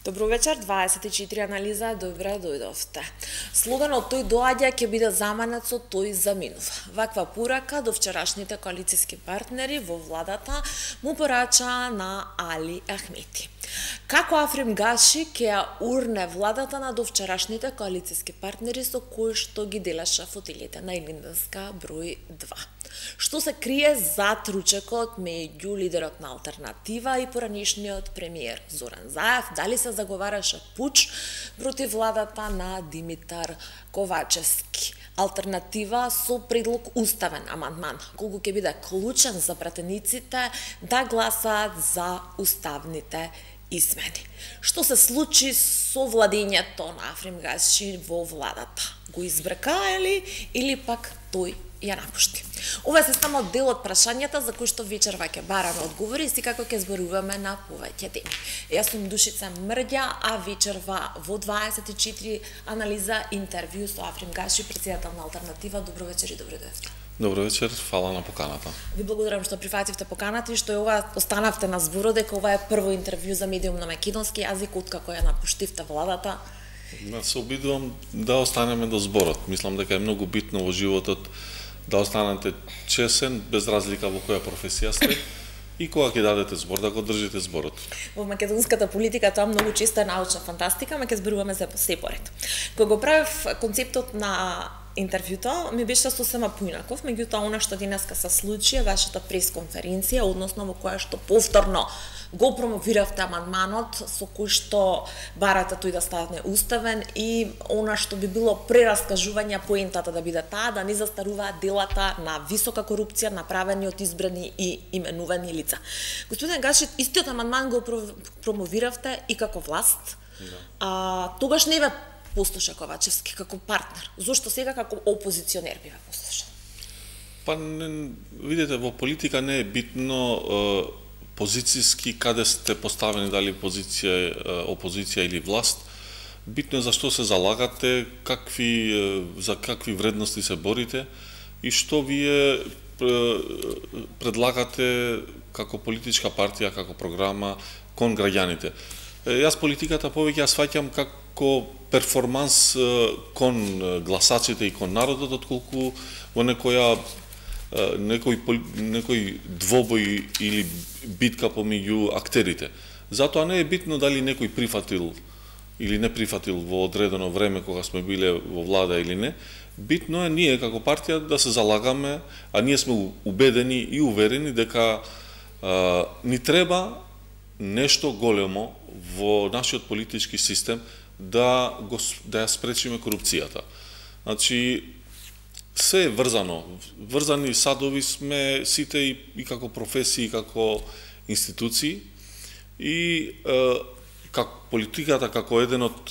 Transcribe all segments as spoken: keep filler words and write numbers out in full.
Добро вечер, дваесет и четири анализа, добре дојдовте. Слоганот тој доаѓа ќе биде заменет со тој заминува. Ваква порака до вчерашните коалициски партнери во владата му порача на Али Ахмети. Како Африм Гаши ќе ја урне владата на довчерашните коалициски партнери со кои што ги делеше фотилите на Илинденска број два. Што се крие зад ручекот меѓу лидерот на Алтернатива и поранишниот премиер Зоран Заев? Дали се заговараше пуч против владата на Димитар Ковачевски? Алтернатива со предлог уставен амандман, колку ќе биде клучен за пратениците да гласаат за уставните измени. Што се случи со владењето на Африм Гаши во владата? Го избрка или, или пак тој ја напушти? Ова се само дел од прашањата за кои што вечерва ќе бараме одговори и секако ќе зборуваме на повеќе теми. Јас сум Душица Мрѓа, а вечерва во дваесет и четири анализа интервју со Африм Гаши, претседател на Алтернатива. Добро вечер и добро дојдовте. Добро вечер, фала на поканата. Ви благодарам што прифативте поканата и што е ова останавте на зборот дека ова е прво интервју за медиум на македонски јазик откако ја напуштивте владата. Ма се обидувам да останеме до зборот. Мислам дека е многу битно во животот да останете чесен, без разлика во која професија сте, и кога ќе дадете збор, да го држите зборот. Во македонската политика тоа многу често е научна фантастика, ама ќе зборуваме за се поред. Кога го правев концептот на интервјуто, ми беше сосема поинаков, меѓутоа она што денеска се случи е вашата пресконференција, односно во која што повторно го промовиравте амандманот со кој што барате тој да стане уставен и она што би било прераскажување поентата да биде таа да не застаруваат делата на висока корупција направени од избрани и именувани лица. Господин Гаши, истиот амандман го промовиравте и како власт. Да. А тогаш не ве послуша Ковачевски како партнер. Зошто сега како опозиционер би ве послушал? Па не, видите, во политика не е битно е, позицијски каде сте поставени, дали позиција, опозиција или власт. Битно е за што се залагате, какви, за какви вредности се борите и што вие предлагате како политичка партија, како програма кон граѓаните. Јас политиката повеќе ја сваќам како перформанс кон гласачите и кон народот, отколку во некоја некој некој двобој или битка помеѓу актерите. Затоа не е битно дали некој прифатил или не прифатил во одредено време кога сме биле во влада или не. Битно е ние како партија да се залагаме, а ние сме убедени и уверени дека а, ни треба нешто големо во нашиот политички систем да го да ја спречиме корупцијата. Значи се е врзано. Врзани садови сме сите и, и како професии, и како институции. И е, как политиката како еден од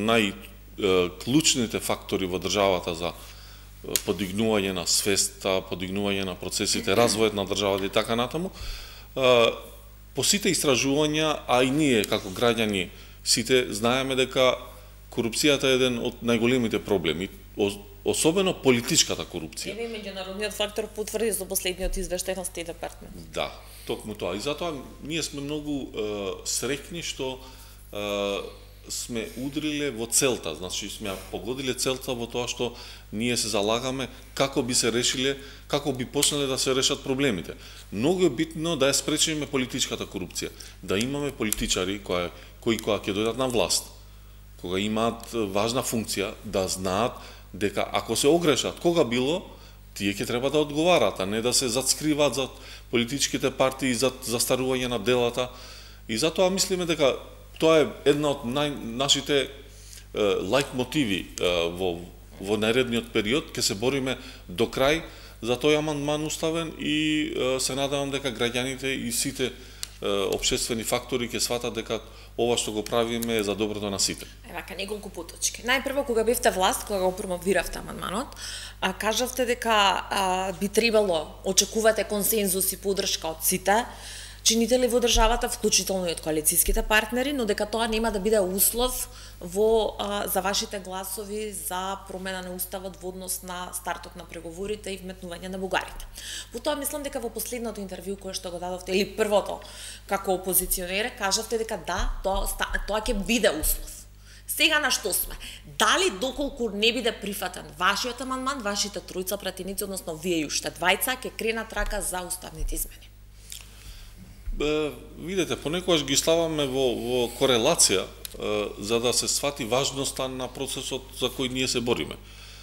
најклучните фактори во државата за подигнување на свеста, подигнување на процесите, развојот на државата и така натаму, е, по сите истражувања, а и ние како граѓани сите знаеме дека корупцијата е еден од најголемите проблеми. Особено политичката корупција. Еве меѓународниот фактор потврди со последниот извештај на State Department. Да, токму тоа. И затоа ние сме многу е, среќни што е, сме удриле во целта, значи сме погодиле целта во тоа што ние се залагаме како би се решиле, како би почнале да се решат проблемите. Многу е битно да ја спречиме политичката корупција, да имаме политичари кои кои кога ќе дојдат на власт, кога имаат важна функција, да знаат дека ако се огрешат, кога било, тие ќе треба да одговарат, а не да се зацкриваат за политичките партии, за застарување на делата. И затоа мислиме дека тоа е една од нај, нашите е, лайт мотиви е, во, во наредниот период. Ќе се бориме до крај за тој амандман уставен и е, се надевам дека граѓаните и сите општествени фактори ќе сватат дека ова што го правиме е за доброто на сите. Е, вака неколку поточки. Најпрво кога бевте власт, кога го промовиравте амандманот, а кажавте дека а, би требало очекувате консензус и поддршка од сите, чинители во државата, вклучително и од коалицијските партнери, но дека тоа нема да биде услов во а, за вашите гласови за промена на уставот во однос на стартот на преговорите и вметнување на бугарите. Потоа мислам дека во последното интервју кое што го дадовте или првото како опозиционер, кажавте дека да, тоа тоа ќе биде услов. Сега на што сме? Дали доколку не биде прифатен вашиот амандман, вашите тројца пратеници, односно вие и уште двајца, ќе кренат рака за уставните измени? Бе, видете, понекогаш ги ставаме во, во корелација е, за да се свати важноста на процесот за кој ние се бориме.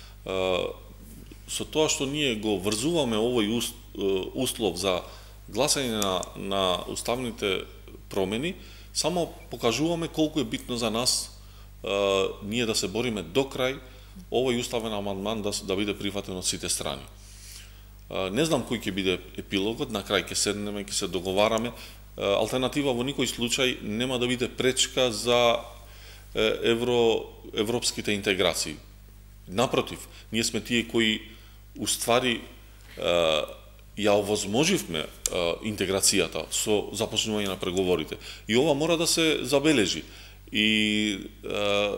Е, со тоа што ние го врзуваме овој уст, услов за гласање на, на уставните промени, само покажуваме колку е битно за нас Uh, ние да се бориме до крај овој уставен амандман да, да биде прифатен од сите страни. Uh, не знам кој ќе биде епилогот, на крај ќе седнеме, ќе се договараме. Uh, алтернатива во никој случај нема да биде пречка за uh, евро, европските интеграции. Напротив, ние сме тие кои уствари uh, ја овозможивме uh, интеграцијата со започнување на преговорите. И ова мора да се забележи. И е,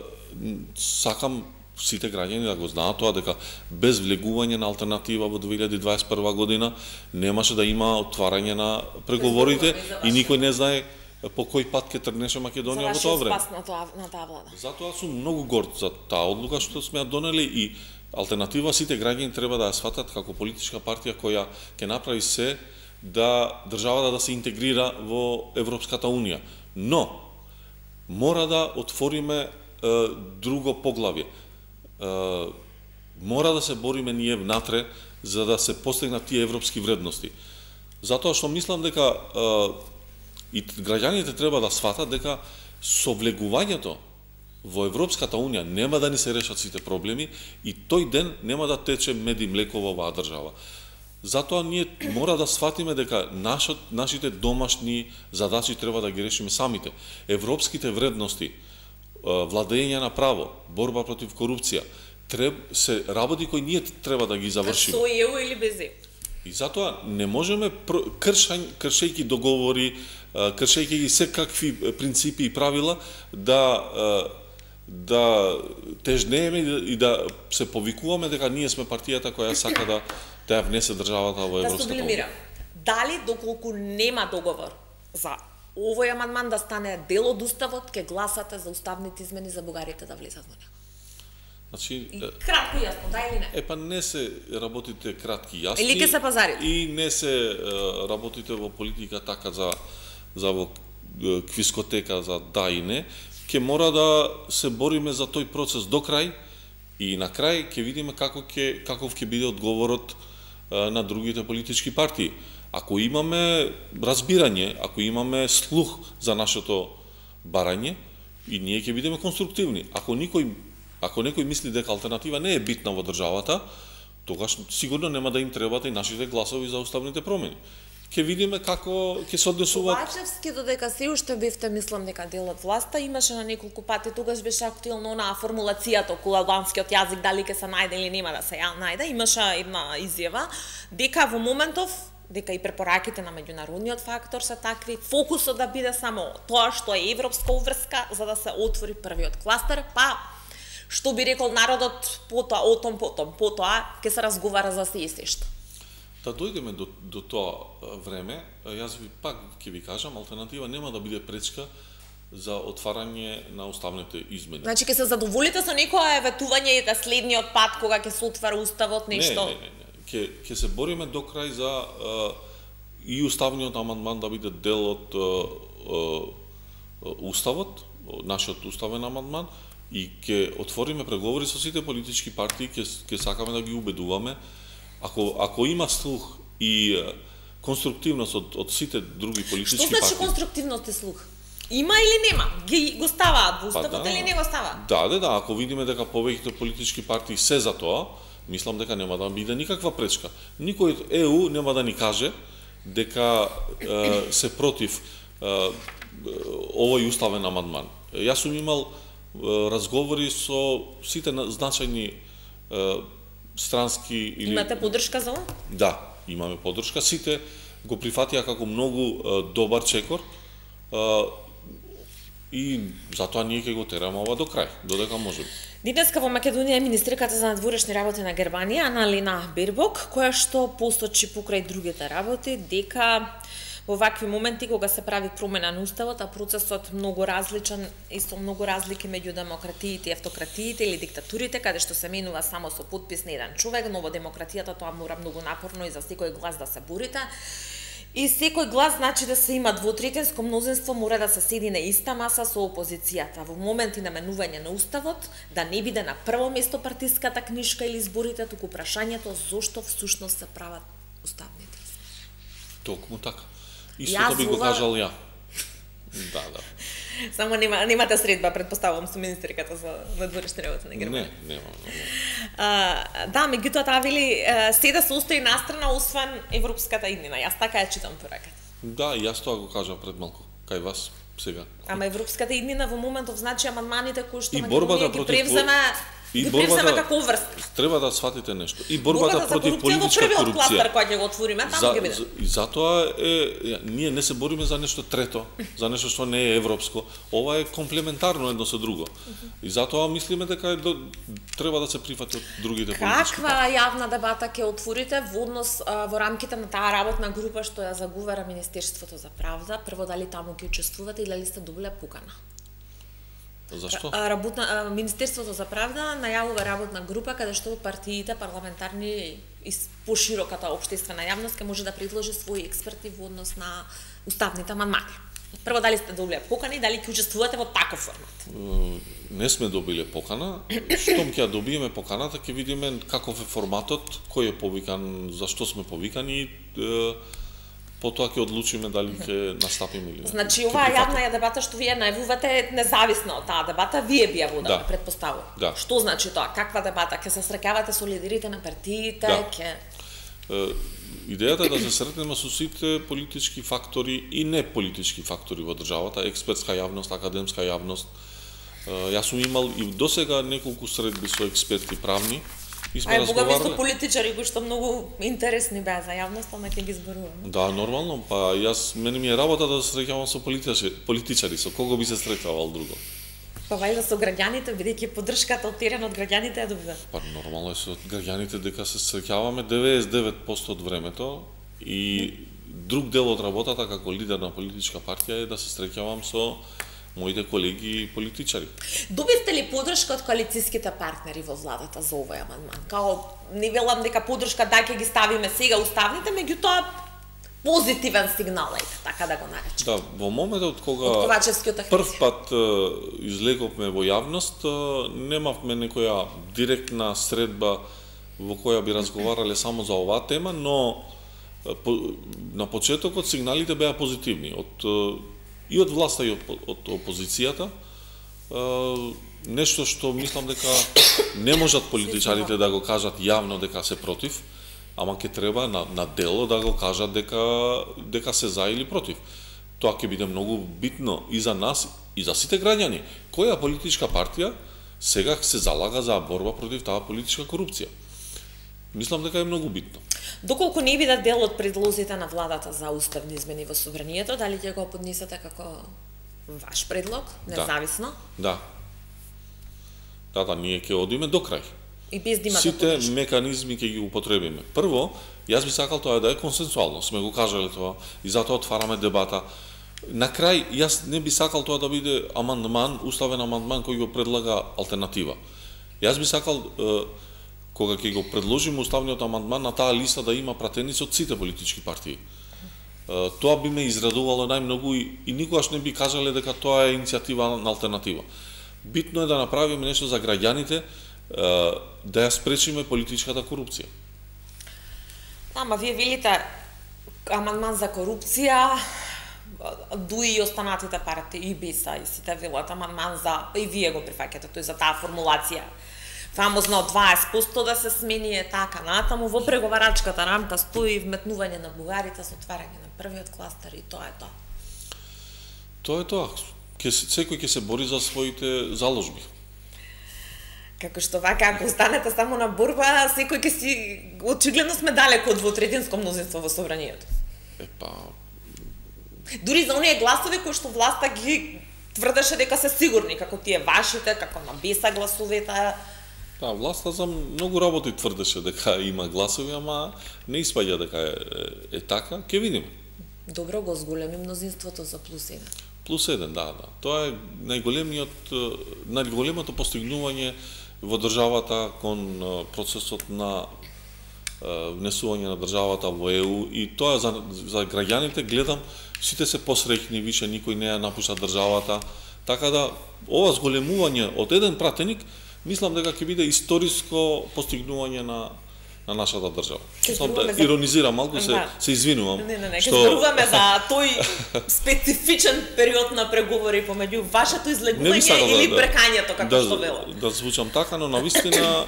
сакам сите граѓани да го знаат тоа, дека без влегување на алтернатива во две илјади дваесет и прва година немаше да има отварање на преговорите и никој не знае по кој пат ќе тргнеше Македонија во тоа време. За на тоа, на таа влада. Затоа сум многу горд за таа одлука што сме ја донели и алтернатива сите граѓани треба да ја сватат како политичка партија која ќе направи се да државата да се интегрира во Европската унија. Но мора да отвориме е, друго поглавје. Е, мора да се бориме ние внатре за да се постигнат тие европски вредности. Затоа што мислам дека е, и граѓаните треба да сватат дека со влегувањето во Европската унија нема да ни се решат сите проблеми и тој ден нема да тече мед и млеко во оваа држава. Затоа ние мора да сватиме дека нашот, нашите домашни задачи треба да ги решиме самите. Европските вредности, владење на право, борба против корупција, треб, се работи кои ние треба да ги завршиме. Со ЕУ или без ЕУ? И затоа не можеме кршај, кршејќи договори, кршејќи ги секакви принципи и правила да да тежнееме и да се повикуваме дека ние сме партијата која сака да да ја внесе државата во Европската унија. Да дали доколку нема договор за овој амандман да стане дел од уставот, ќе гласате за уставните измени за бугарите да влезат во него? Значи, и кратко и јасно, да или не? Е па не се работите кратки и јасни. Или ке се пазарите? И не се работите во политика така за за во квискотека за да и не. Ке мора да се бориме за тој процес до крај и на крај ќе видиме како ќе каков ќе биде одговорот на другите политички партии. Ако имаме разбирање, ако имаме слух за нашето барање, и ние ќе бидеме конструктивни. Ако никој ако некој мисли дека алтернатива не е битна во државата, тогаш сигурно нема да им требаат и нашите гласови за уставните промени. Ќе видиме како ќе се однесуваат. Ковачевски додека се уште бевте, мислам дека дел од власта, имаше на неколку пати тогаш беше актуелно онаа формулацијата околу албанскиот јазик, дали ќе се најде или нема да се најде. Имаше една изјава дека во моментов дека и препораките на меѓународниот фактор се такви, фокусот да биде само тоа што е европска уврска за да се отвори првиот кластер, па што би рекол народот потоа, отом потом, потоа ќе се разговара за се и се што. Да дојдеме до, до тоа време, јас ви пак ќе ви кажам, алтернатива нема да биде пречка за отварање на уставните измени. Значи ќе се задоволите со некоја ветување и да следниот пат кога ќе се отвара уставот нешто? Не, не, не, не. Ќе ќе се бориме до крај за а, и уставниот амандман да биде дел од а, а, уставот, нашиот уставен амандман, и ќе отвориме преговори со сите политички партии, ќе ќе сакаме да ги убедуваме. Ако ако има слух и конструктивност од од сите други политички партии. Што значи конструктивност и слух? Има или нема? Ги го ставаат во уставот па, да, или не го ставаат? Да, да, да, ако видиме дека повеќето политички партии се за тоа, мислам дека нема да биде никаква пречка. Никој од ЕУ нема да ни каже дека е, се против е, овој уставен амандман. Јас сум имал е, разговори со сите значајни е, странски или... Имате поддршка за ова? Да, имаме поддршка. Сите го прифатија како многу добар чекор и затоа ние ќе го тераме ова до крај, додека можеме. Денеска во Македонија е министриката за надворешни работи на Германија, Аналина Бербок, која што посочи покрај другите работи дека во вакви моменти кога се прави промена на уставот, а процесот многу различен и со многу разлики меѓу демократиите и автократиите или диктатурите, каде што се менува само со подпис на еден човек, но во демократијата тоа мора многу напорно и за секој глас да се борите. И секој глас значи да се има двотретинско мнозинство, мора да се седи на иста маса со опозицијата. Во моменти на менување на уставот, да не биде на прво место партиската книшка или изборите, туку прашањето зошто всушност се прават уставните. Токму така. Истото би го кажал ја. Да, да. Само нема, немате средба, предпоставувам, со министриката за надворешни работи на Германија. Не, нема. А, да, меѓутоа таа вели се да се остави настрана освен европската иднина. Јас така ја читам пораката. Да, јас тоа го кажав пред малку. Кај вас сега. Ама европската иднина во моментов значи амандманите кои што Македонија ги превзема И борбата како врст. Треба да сватите нешто. И борбата, борбата против политичка корупција. Првиот кластер кој ќе го отвориме, таму ќе биде. И затоа е ние не се бориме за нешто трето, за нешто што не е европско. Ова е комплементарно едно со друго. И затоа мислиме дека е до, треба да се прифати од другите политички. Каква јавна дебата ќе отворите во однос во рамките на таа работна група што ја заговара Министерството за правда? Прво, дали таму ќе учествувате или дали сте добиле покана? Зашто? Работна, Министерството за правда најавува работна група каде што партиите парламентарни и пошироката општествена јавност ќе може да предложи своји експерти во однос на уставните амандмани. Прво, дали сте добиле покани, дали ќе учествувате во таков формат? Не сме добиле покана. Штом ќе ја добиеме поканата, ќе видиме каков е форматот, кој е повикан, зашто сме повикани, потоа ќе одлучиме дали ќе настапиме или не. Значи, оваа јавна дебата што вие најавувате е независно од таа дебата, вие би ја воделе, да. Предпоставувам. Да. Што значи тоа? Каква дебата? Ќе се среќавате со лидерите на партиите? Да. Ке... Идејата е да се сретнеме со сите политички фактори и не политички фактори во државата, експертска јавност, академска јавност. Јас сум имал и досега неколку средби со експерти правни. Ај, бога ми со политичари кои што многу интересни беа за јавноста, ама ќе ги зборуваме. Да, нормално, па јас мене ми е работа да се среќавам со политичари, политичари, со кого би се среќавал друго. Па вајда со граѓаните, бидејќи поддршката од терен од граѓаните е добра. Па нормално е со граѓаните дека се среќаваме деветдесет и девет проценти од времето и друг дел од работата како лидер на политичка партија е да се среќавам со моите колеги политичари. Добивте ли поддршка од коалицијските партнери во владата за овој амандман? Као не велам дека поддршка да ќе ги ставиме сега уставните, меѓутоа позитивен сигнал е, така да го наречам. Да, во моментот кога прв пат излеговме во јавност, немавме некоја директна средба во која би разговарале само за оваа тема, но на почетокот сигналите беа позитивни од и од власта и од, од опозицијата, нешто што мислам дека не можат политичарите да го кажат јавно дека се против, ама ќе треба на, на дело да го кажат дека дека се за или против. Тоа ќе биде многу битно и за нас и за сите граѓани. Која политичка партија сега се залага за борба против таа политичка корупција? Мислам дека е многу битно. Доколку не бидат дел од предлозите на владата за уставни измени во собранието, дали ќе го поднесете како ваш предлог, независно? Да. Да, да, ние ќе одиме до крај. И без да имате сите поддршка. меканизми ќе ги употребиме. Прво, јас би сакал тоа да е консенсуално, сме го кажале тоа и затоа отвараме дебата. На крај, јас не би сакал тоа да биде амандман, уставен амандман кој го предлага алтернатива. Јас би сакал кога ќе го предложиме уставниот амандман на таа листа да има пратеници од сите политички партии. Тоа би ме израдувало најмногу и, и никогаш не би кажале дека тоа е иницијатива на алтернатива. Битно е да направиме нешто за граѓаните, да ја спречиме политичката корупција. Ама вие велите амандман за корупција, дуи и останатите партии и БИСА и сите велат амандман за, и вие го прифаќате тој за таа формулација. Фамозно дваесет проценти да се смени е така натаму, во преговарачката рамка стои вметнување на бугарите со отварање на првиот кластер и тоа е тоа. Тоа е тоа. Ке секој ќе се бори за своите заложби. Како што вака, ако останете само на борба, секој ќе си, очигледно сме далеко од двотретинско мнозинство во собранието. Епа, дури за оние гласови кои што власта ги тврдеше дека се сигурни, како тие вашите, како на Беса гласовете. Да, власта за многу работи тврдеше дека има гласови, ама не испаѓа дека е, е, е така. Ке видиме. Добро, го зголеми мнозинството за плюс еден. Плюс еден, да, да. Тоа е најголемиот, најголемото постигнување во државата кон процесот на внесување на државата во Е У, и тоа за, за граѓаните гледам сите се посреќни, више никој не ја напуша државата, така да ова зголемување од еден пратеник мислам дека ќе биде историско постигнување на на нашата држава. Мислам да за... иронизирам малку, се да. се извинувам. Не, не, не, што... ќе зборуваме за тој специфичен период на преговори помеѓу вашето излегување или да, бркањето, како да, што вело. Да звучам така, но навистина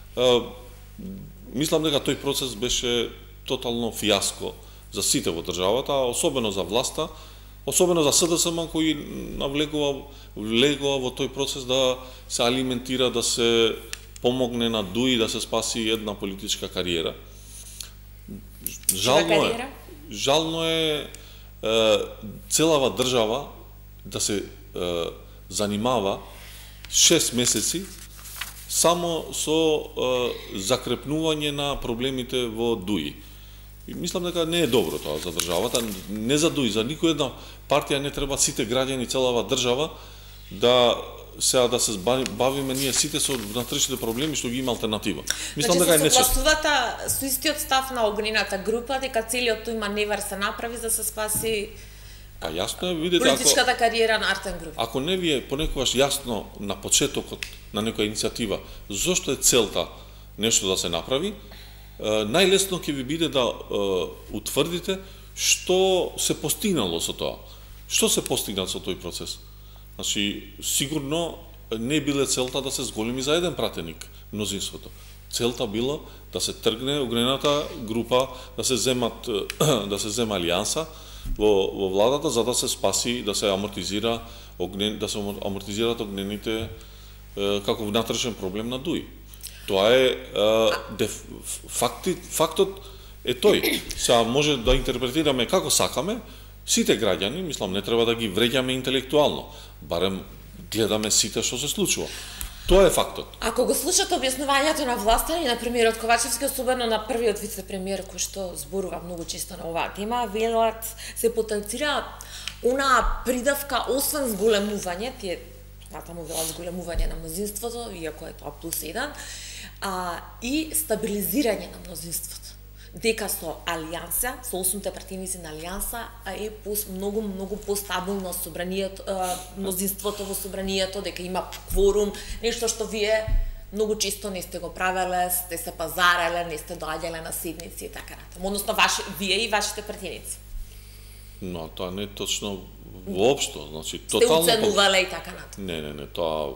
мислам дека тој процес беше тотално фијаско за сите во државата, особено за власта, особено за С Д С М кој навлегува влегува во тој процес да се алиментира, да се помогне на Дуи да се спаси една политичка кариера. Жално е, жално е, е целава држава да се е, занимава шест месеци само со е, закрепнување на проблемите во Дуи. И мислам дека не е добро тоа за државата, не за Дуи, за никоја една партија не треба сите граѓани, целава држава да сега да се бавиме ние сите со внатрешните проблеми што ги има алтернатива. Мислам значи, дека е нечесто. Согласувате со истиот став на огнената група дека целиот тој маневар се направи за да се спаси Па јасно е, видите, политичката ако, кариера на Артен Груп. Ако не ви е понекогаш јасно на почетокот на некоја иницијатива зошто е целта нешто да се направи, најлесно ќе ви биде да утврдите што се постигнало со тоа. Што се постигна со тој процес? Значи, сигурно не биле целта да се зголеми за еден пратеник мнозинството. Целта било да се тргне огнената група, да се земат да се зема алијанса во во владата за да се спаси, да се амортизира огнен, да се амортизираат огнените како внатрешен проблем на Дуи. Тоа е деф, факти, фактот е тој. Сега може да интерпретираме како сакаме. Сите граѓани, мислам, не треба да ги вреѓаме интелектуално, барем гледаме сите што се случува. Тоа е фактот. Ако го слушате објаснувањето на власта и на премиерот Ковачевски, особено на првиот вице-премиер кој што зборува многу често на оваа тема, велат се потенцира она придавка освен зголемување, тие натаму велат зголемување на мнозинството, иако е тоа плюс еден, а, и стабилизирање на мнозинството. Дека со алијанса, со осумте партијници на алијанса, е пос, многу, многу постабилно собранието, мнозинството во собранието, дека има кворум, нешто што вие многу често не сте го правеле, сте се пазареле, не сте доаѓале на седници и така натаму. Односно, ваши, вие и вашите партијници. Но тоа не е точно воопшто, значи сте тотално уценувале и така натаму. Не, не, не, тоа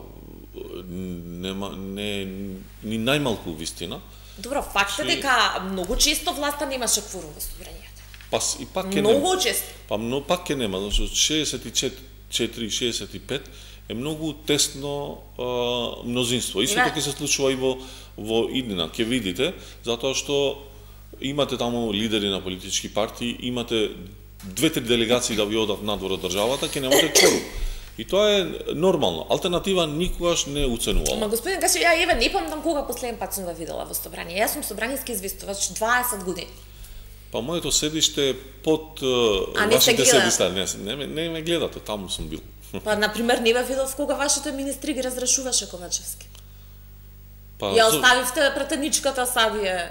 нема не ни најмалку вистина. Добро, факт е дека многу често власта немаше кворум во собранието. Па и пак ќе нема. Многу често. Па но пак ќе нема, значи шеесет и четири шеесет и пет е многу тесно а, мнозинство. Истото ќе се случува и во во иднина, ќе видите, затоа што имате таму лидери на политички партии, имате две-три делегации да ви одат надвор од државата, ќе немате кворум. И тоа е нормално. Алтернатива никогаш не уценувала. Ама господин Гашев, ја еве не памтам кога последен пат сум ве видела во собрание. Јас сум собраниски известувач дваесет години. Па моето седиште е под uh, вашите седишта. Не, не, не ме гледате, таму сум бил. Па например не ве видов кога вашите министри ги разрешуваше Ковачевски. Па ја оставивте пратеничката Савие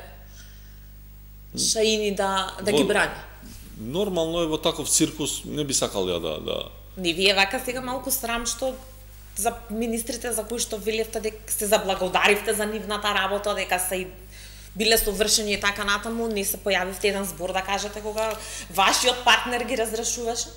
Шаини да да во... ги брани. Нормално е во таков циркус, не би сакал ја да да Не вие вака сега малку срам што за министрите за кои што велевте дека се заблагодаривте за нивната работа, дека се и биле совршени и така натаму, не се појавивте еден збор да кажете кога вашиот партнер ги разрешуваше?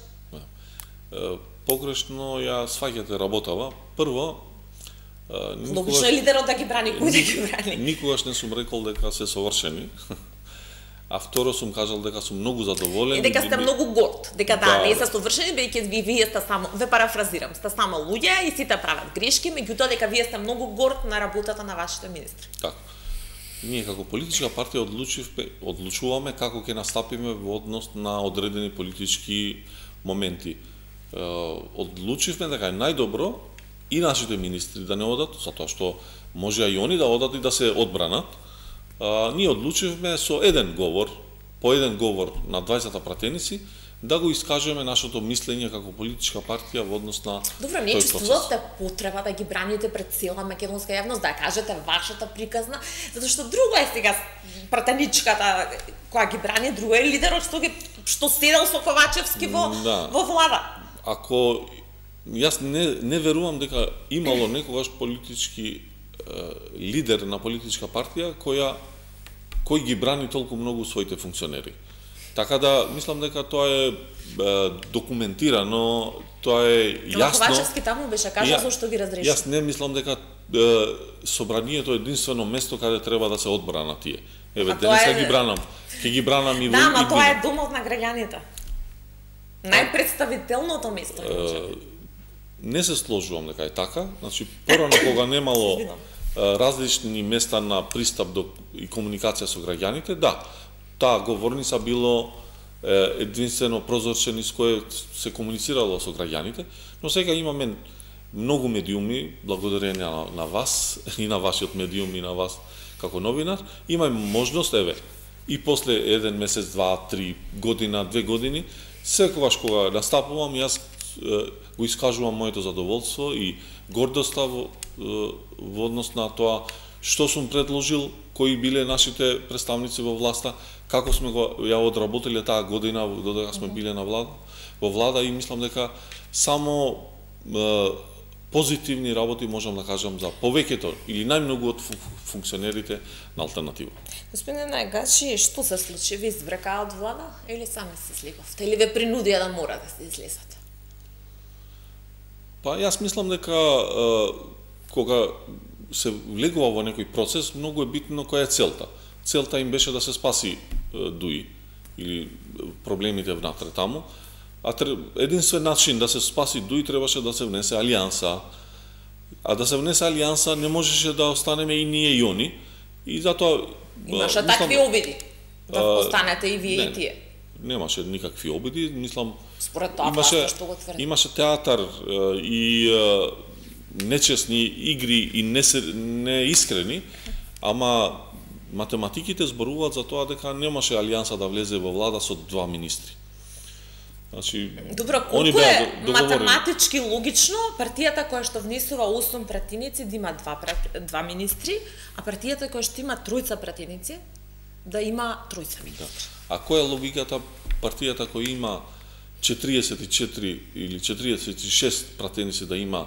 Погрешно ја сваќате работава. Прво, никогаш... Логично е лидерот да ги брани, кој да ги брани? Никогаш не сум рекол дека се совршени. А второ сум кажал дека сум многу задоволен. И дека сте многу горд, дека да, да не се совршени, бејќи ви вие сте само, ве парафразирам, сте само луѓе и сите прават грешки, меѓутоа дека вие сте многу горд на работата на вашите министри. Така. Ние како политичка партија одлучивме, одлучуваме како ќе настапиме во однос на одредени политички моменти. Одлучивме дека е најдобро и нашите министри да не одат, затоа што може и они да одат и да се одбранат. Ние одлучивме со еден говор, по еден говор на дваесет пратеници, да го искажеме нашето мислење како политичка партија во однос на Добро, не чувствувате потреба да ги браните пред цела македонска јавност, да кажете вашата приказна, затоа што друго е сега пратеничката која ги брани, друго е лидерот што ги што седел со Ковачевски во да. во влада. Ако јас не не верувам дека имало некогаш политички е, лидер на политичка партија која кој ги брани толку многу своите функционери. Така да, мислам дека тоа е, е документирано, тоа е јасно. Ковачевски таму беше кажа зашто ги разреши. Јас не мислам дека е, собранието е единствено место каде треба да се одбрана тие. Еве, денес е... ги бранам. Ќе ги бранам и во. Да, ма тоа е домот на граѓаните. Најпредставителното место. Е, не се сложувам дека е така. Значи, порано кога немало различни места на пристап до и комуникација со граѓаните, да. Таа говорница било е, единствено прозорче низ кое се комуницирало со граѓаните, но сега имаме многу медиуми, благодарение на, на вас и на вашиот медиум и на вас како новинар, имаме можност, еве, и после еден месец, два, три година, две години, секогаш кога настапувам, јас е, го искажувам моето задоволство и гордоста во, е, во однос на тоа што сум предложил, кои биле нашите представници во власта, како сме го ја одработиле таа година додека сме биле на влада, во влада и мислам дека само е, позитивни работи можам да кажам за повеќето или најмногу од функционерите на Алтернатива. Господине Најгачи, што се случи? Ви изврекаа од влада или сами се сликовте? Или ве принудија да мора да се излезете? Па јас мислам дека е, кога се влегува во некој процес, многу е битно која е целта. Целта им беше да се спаси е, ДУИ или проблемите внатре таму, а единствен начин да се спаси ДУИ требаше да се внесе алијанса. А да се внесе алијанса не можеше да останеме и ние и они, и затоа имаше мислам, такви обиди да останете и вие не, и тие. Немаше никакви обиди, мислам според тоа имаше што го тврди. Имаше театар и нечесни игри и неискрени, ама математиките зборуваат за тоа дека немаше алијанса да влезе во влада со два министри. Значи, добро, колку е математички логично партијата која што внесува осум пратеници да има два, два министри, а партијата која што има тројца пратеници да има тројца министри? Да. А која е логиката партијата која има четириесет и четири или четириесет и шест пратеници да има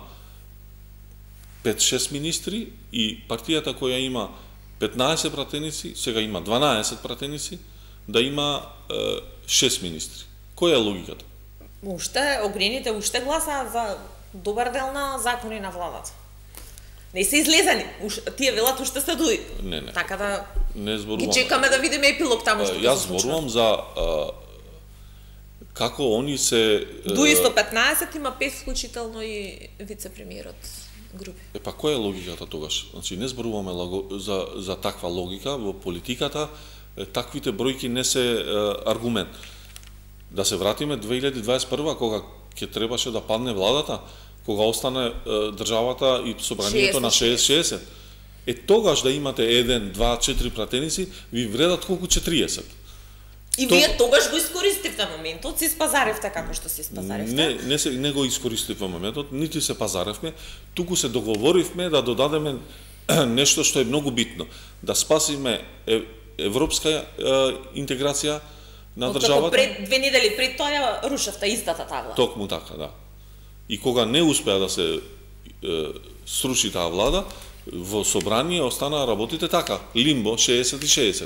пет-шест министри и партијата која има петнаесет пратеници, сега има дванаесет пратеници, да има е, шест министри? Која е логиката? Уште, огрените уште гласаат за добар дел на закони на владата. Не се излезени, уш, тие велат уште се дуи. Не, не. Така да не зборувам. Ги чекаме да видиме епилог таму што се случува. Јас зборувам за а, како они се дуи сто петнаесет има пет вклучително и вице-премиерот групи. Е па која е логиката тогаш? Значи не зборуваме за за таква логика во политиката, таквите бројки не се е, аргумент. Да се вратиме две илјади дваесет и прва кога ќе требаше да падне владата, кога остане е, државата и собранието на шеесет шеесет. Е тогаш да имате еден, два, четири пратеници, ви вредат колку четириесет. И То... вие тогаш го искористивте моментот, си спазаревте како што си спазаревте? Не, не, се, не го искористивме моментот, нити се пазаревме, туку се договоривме да додадеме нешто што е многу битно, да спасиме европска е, интеграција на Откако државата. Пред две недели пред тоа ја рушевте истата таа влада. Токму така, да. И кога не успеа да се е, сруши таа влада, во собрание останаа работите така, лимбо шеесет и шеесет.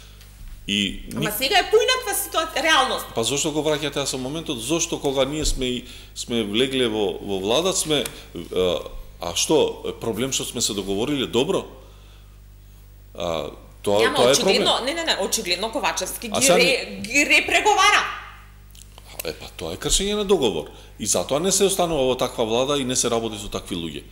И Ама сега е поинаква ситуација, реалност. Па зошто го враќате со моментот? Зошто кога ние сме сме влегле во во влада сме а, а што проблем што сме се договориле добро? А тоа Јама, тоа е проблем. Не, не, не, очигледно Ковачевски ги, сами... ре, ги репреговара. Е па тоа е кршење на договор. И затоа не се останува во таква влада и не се работи со такви луѓе.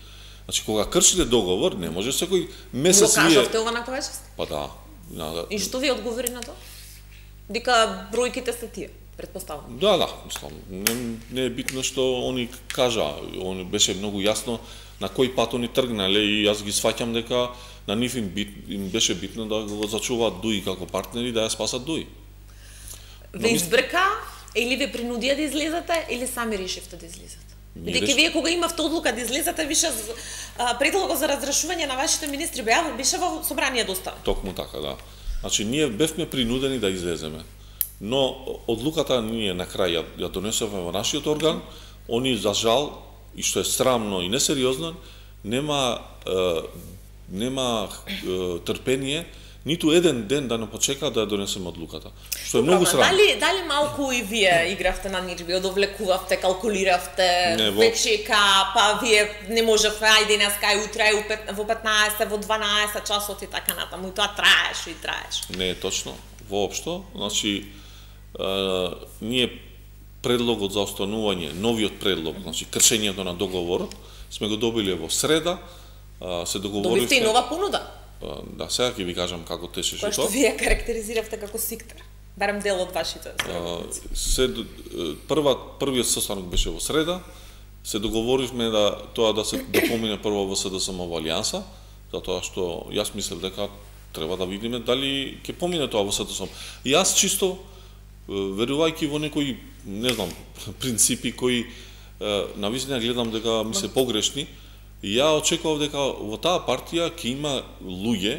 Значи кога кршите договор, не може секој месец вие... Го кажавте ова на повечество? Па да. да. И што ви одговори на тоа? Дека бројките се тие, предпоставам. Да, да, мислам, не, не е битно што они кажа, они беше многу јасно на кој пат они тргнале и јас ги сваќам дека на нив им, бит, им беше битно да го зачуваат Дуи како партнери, да ја спасат Дуи. Ве избрка или ве принудија да излезете или сами решивте да излезете? Бидејќи вие кога имавте одлука да излезете, више предлогот за разрешување на вашите министри беа беше во собрание доста. Токму така, да. Значи ние бевме принудени да излеземе. Но одлуката ние на крај ја, ја донесовме во нашиот орган, они за жал и што е срамно и несериозно, нема е, нема е, трпение ниту еден ден да не почека да ја донесеме одлуката. Што е Управа, многу срамно. Дали дали малку и вие игравте на нирби, одовлекувавте, калкулиравте, Не, во... вечека, па вие не можевме, ајде днеска и утре во петнаесет, во дванаесет часот и така натаму, и тоа траеше и траеше. Не е точно, воопшто. Значи е, ние предлогот за останување, новиот предлог, значи кршењето на договорот, сме го добиле во среда, се договоривме. Добивте и нова понуда. Да, сега ќе ви кажам како течеше тоа. Кој што вие карактеризиравте како сектор. Барем дел од вашите. Се прва првиот состанок беше во среда. Се договоривме да тоа да се да помине прво во СДСМ во Алијанса, затоа што јас мислев дека треба да видиме дали ќе помине тоа во СДСМ. Јас чисто верувајќи во некои, не знам, принципи кои навистина гледам дека ми се погрешни, ја очекував дека во таа партија ќе има луѓе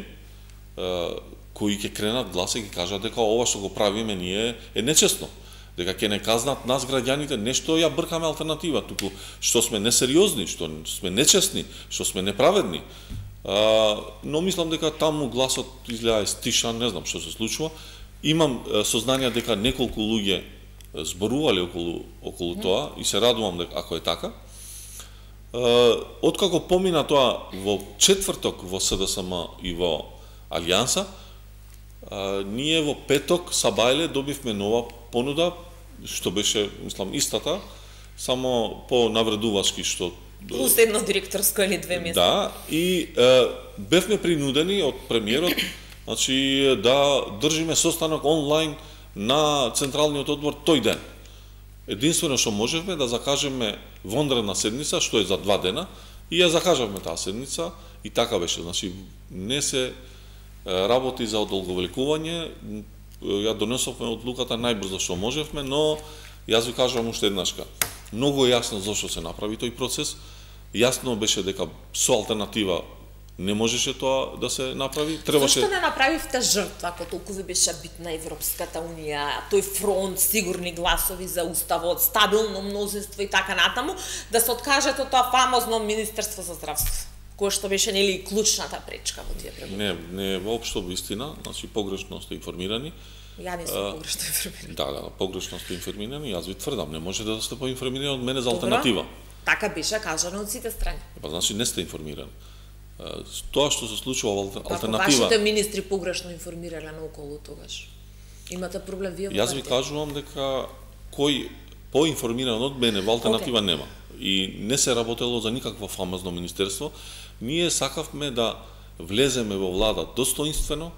кои ќе кренат глас и ќе кажат дека ова што го правиме ние е нечесно, дека ќе не казнат нас граѓаните, нешто ја бркаме алтернатива, туку што сме несериозни, што сме нечесни, што сме неправедни. А, но мислам дека таму гласот изгледа стишан, не знам што се случува. Имам сознание дека неколку луѓе зборувале околу околу тоа и се радувам дека ако е така. Откако помина тоа во четврток во СДСМ и во Алијанса, ние во петок сабајле добивме нова понуда, што беше, мислам, истата, само по-навредувачки, што... Плюс едно директорско или две места. Да, и е, бевме принудени од премиерот, значи, да држиме состанок онлайн на Централниот одбор тој ден. Единствено што можевме да закажеме вонредна седница, што е за два дена, и ја закажавме таа седница, и така беше. Значи, не се работи за одолговлекување, ја донесовме одлуката најбрзо што можевме, но јас ви кажувам уште еднашка. Многу е јасно зошто се направи тој процес. Јасно беше дека со алтернатива не можеше тоа да се направи. Требаше... Зошто не направивте жртва, ако толку ви беше битна Европската унија, тој фронт, сигурни гласови за уставот, стабилно мнозинство и така натаму, да се откажете од тоа фамозно Министерство за здравство, кое што беше нели клучната пречка во тие преговори? Не, не е воопшто вистина, значи погрешно сте информирани. Ја не сум погрешно информирана. Да, да, погрешно сте информирани, јас ви тврдам, не можете да сте поинформирани од мене за алтернатива. Така беше кажано од сите страни. Па значи не сте информирани. Тоа што се случува во алтернатива. Ако вашите министри погрешно информирале наоколу тогаш, имате проблем вие во Јас ви кажувам дека кој поинформиран од мене во алтернатива okay. нема. И не се работело за никакво фамозно министерство. Ние сакавме да влеземе во влада достоинствено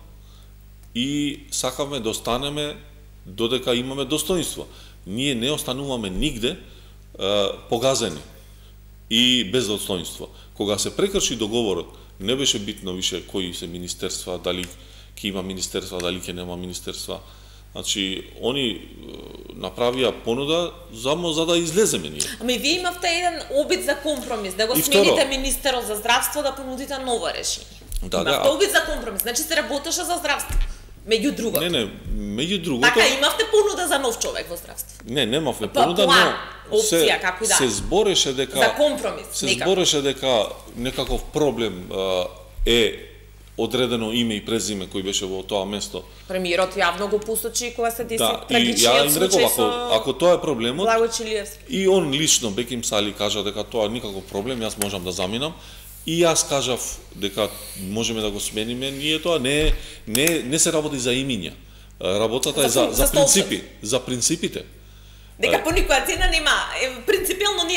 и сакавме да останеме додека имаме достоинство. Ние не остануваме нигде е, погазени и без достоинство. Кога се прекрши договорот, не беше битно више кои се министерства, дали ќе има министерства, дали ќе нема министерства. Значи, они направија понуда само за да излеземе ние. Ами вие имавте еден обид за компромис, да го и смените второ, министерот за здравство, да понудите ново решение. Да, имавте да. обид за компромис, значи се работеше за здравство. Меѓу другото. Не, не, меѓу другото. Така имавте понуда за нов човек во здравство. Не, немавме па, понуда, план, но опција, се, како да. се збореше дека за компромис, се некако. збореше дека некаков проблем а, е одредено име и презиме кој беше во тоа место. Премиерот јавно го посочи кога се деси да, трагичниот случај ако, ако тоа е проблемот, и он лично Беким Сали кажа дека тоа никаков проблем, јас можам да заминам. И јас кажав дека можеме да го смениме, ние тоа не не не се работи за имиња. Работата за, е за за, за принципи, за принципите. Дека по никоја цена нема, принципиално ние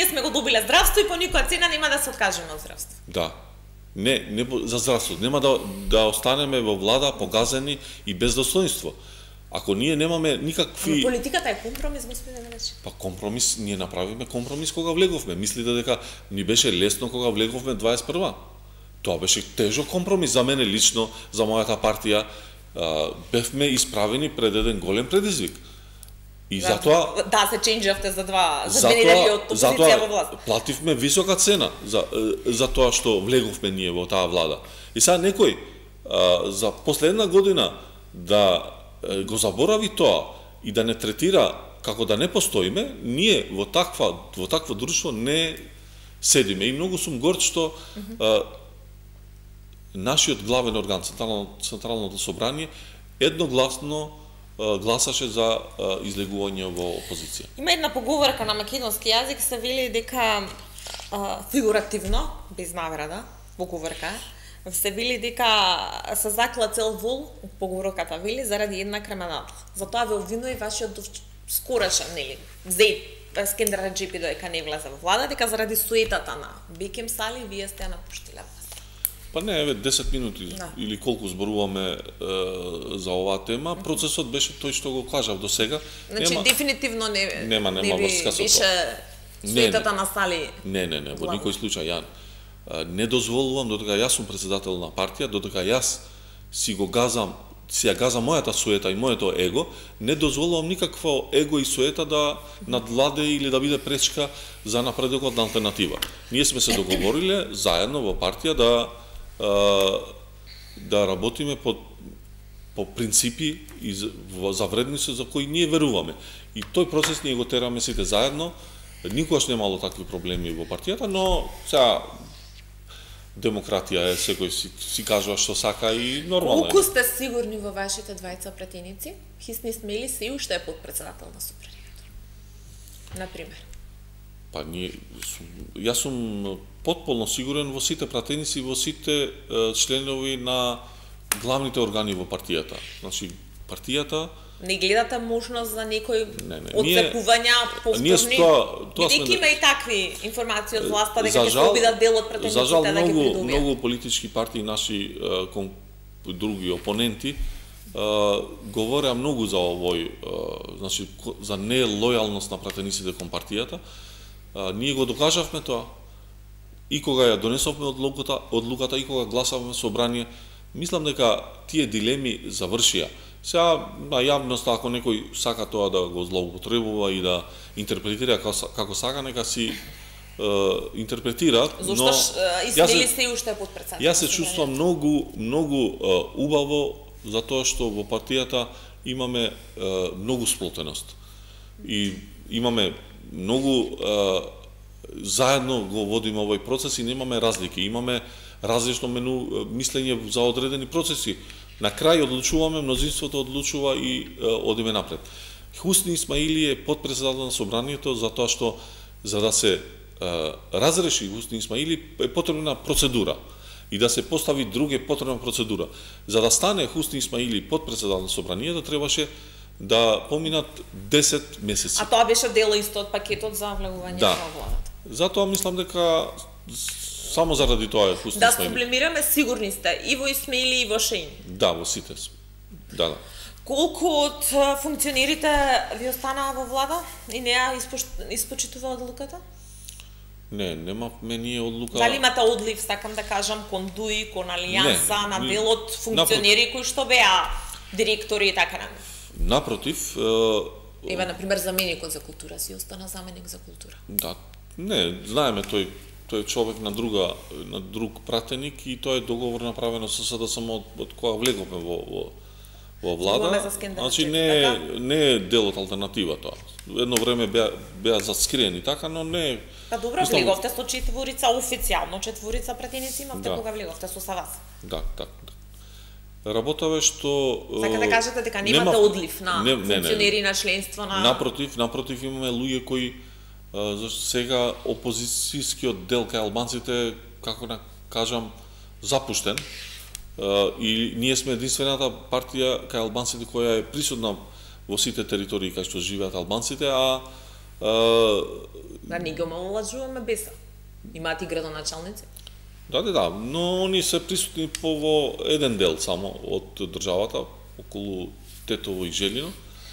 ние сме го добиле здравство и по никоја цена нема да се откажеме од здравство. Да. Не, не за здравство. Нема да да останеме во влада погазени и без достоинство. Ако ние немаме никакви... Ама политиката е компромис, господине Велечи. Па компромис, ние направиме компромис кога влеговме. Мислите дека ни беше лесно кога влеговме дваесет и прва. Тоа беше тежок компромис за мене лично, за мојата партија. Бевме исправени пред еден голем предизвик. И да, затоа... Да, се ченџавте за два, за две недели од опозиција во власт. Плативме висока цена за, за тоа што влеговме ние во таа влада. И сега некој за последна година да го заборави тоа и да не третира како да не постоиме, ние во таква во такво друштво не седиме. И многу сум горд што mm -hmm. а, нашиот главен орган, Централно, Централното собрание, едногласно а, гласаше за а, излегување во опозиција. Има една поговорка на македонски јазик, се вели дека а, фигуративно, без навреда, поговорка се вели дека се закла цел вол, поговорката вели, заради една кремената. Затоа ве обвинува и вашиот скорошен, нели, зет Скендер Раџипи додека не влезе во влада, дека заради суетата на Бекем Сали вие сте напуштиле власт. Па не, еве десет минути да. Или колку зборуваме е, за оваа тема, процесот беше тој што го кажав до сега. Значи нема, дефинитивно не нема нема врска со тоа. Суетата на Сали. Не, не, не, во никој случај ја не дозволувам додека јас сум председател на партија, додека јас си го газам, си ја газам мојата суета и моето его, не дозволувам никакво его и суета да надвладе или да биде пречка за напредокот на алтернатива. Ние сме се договориле заедно во партија да да работиме по по принципи и за вредности за кои ние веруваме. И тој процес ние го тераме сите заедно. Никогаш немало такви проблеми во партијата, но сега демократија е, секој си, си кажува што сака и нормално е. Колку сте сигурни во вашите двајца пратеници? Хисни Смели се и уште е подпредседател на Супренијето. Например. Па ние, јас сум потполно сигурен во сите пратеници, во сите е, членови на главните органи во партијата. Значи, партијата... Не гледате можност за некој одцепувања повторни? Бидејќи има и такви информации од власта дека ќе се обидат дел од пратениците да ги придобијат. Многу политички партии, наши кон, други опоненти, говореа многу за овој, значи за нелојалност на пратениците кон партијата. Ние го докажавме тоа и кога ја донесовме одлуката, одлуката и кога гласавме собрание. Мислам дека тие дилеми завршија. Сега на јавност, ако некој сака тоа да го злоупотребува и да интерпретира како, како сака, нека си е, интерпретира. Зошто Смели се и уште подпредседател? Јас се чувствувам многу, многу е, убаво за тоа што во партијата имаме е, многу сплотеност. И имаме многу е, заедно го водиме овој процес и немаме разлики. Имаме различно мену мислење за одредени процеси. На крај одлучуваме, мнозинството одлучува и е, одиме напред. Хусни Исмаили е подпредседател на собранието затоа што за да се е, разреши Хусни Исмаили е потребна процедура и да се постави друга потребна процедура. За да стане Хусни Исмаили подпредседател на собранието требаше да поминат десет месеци. А тоа беше дел исто од пакетот за влегување да. во владата. Затоа мислам дека само заради тоа е Хусни да Исмаили. Да сублимираме, сигурни сте и во Исмаили и во Шеин. Да, во сите. Да, да. Колку од функционерите ви останаа во влада и не ја испочитува одлуката? Не, немавме ние одлука. Дали имате одлив, сакам да кажам, кон ДУИ, кон Алијанса, на дел од функционери кои што беа директори и така натаму? Напротив, Ева, например, заменикот за култура си остана заменик за култура. Да, не, знаеме тој тој е човек на друга на друг пратеник и тоа е договор направено со СДСМ од, од кога влеговме во во во влада. Значи не е, не е дел од алтернатива тоа. Едно време беа беа заскриени така, но не е. Па добро, мислам, влеговте со четворица официјално, четворица пратеници имавте да. Кога влеговте со Савас. Да, така. Да. Работава што Сака да кажете дека немате нема, одлив на не, функционери, не, не. на членство на Напротив, напротив имаме луѓе кои зашто сега опозицијскиот дел кај албанците, како да кажам, запуштен. И ние сме единствената партија кај албанците која е присутна во сите територии кај што живеат албанците, а Да, ние ги омаловажуваме без. Имаат и градоначалници? Да, да, да, но они се присутни по во еден дел само од државата, околу Тетово и Желино.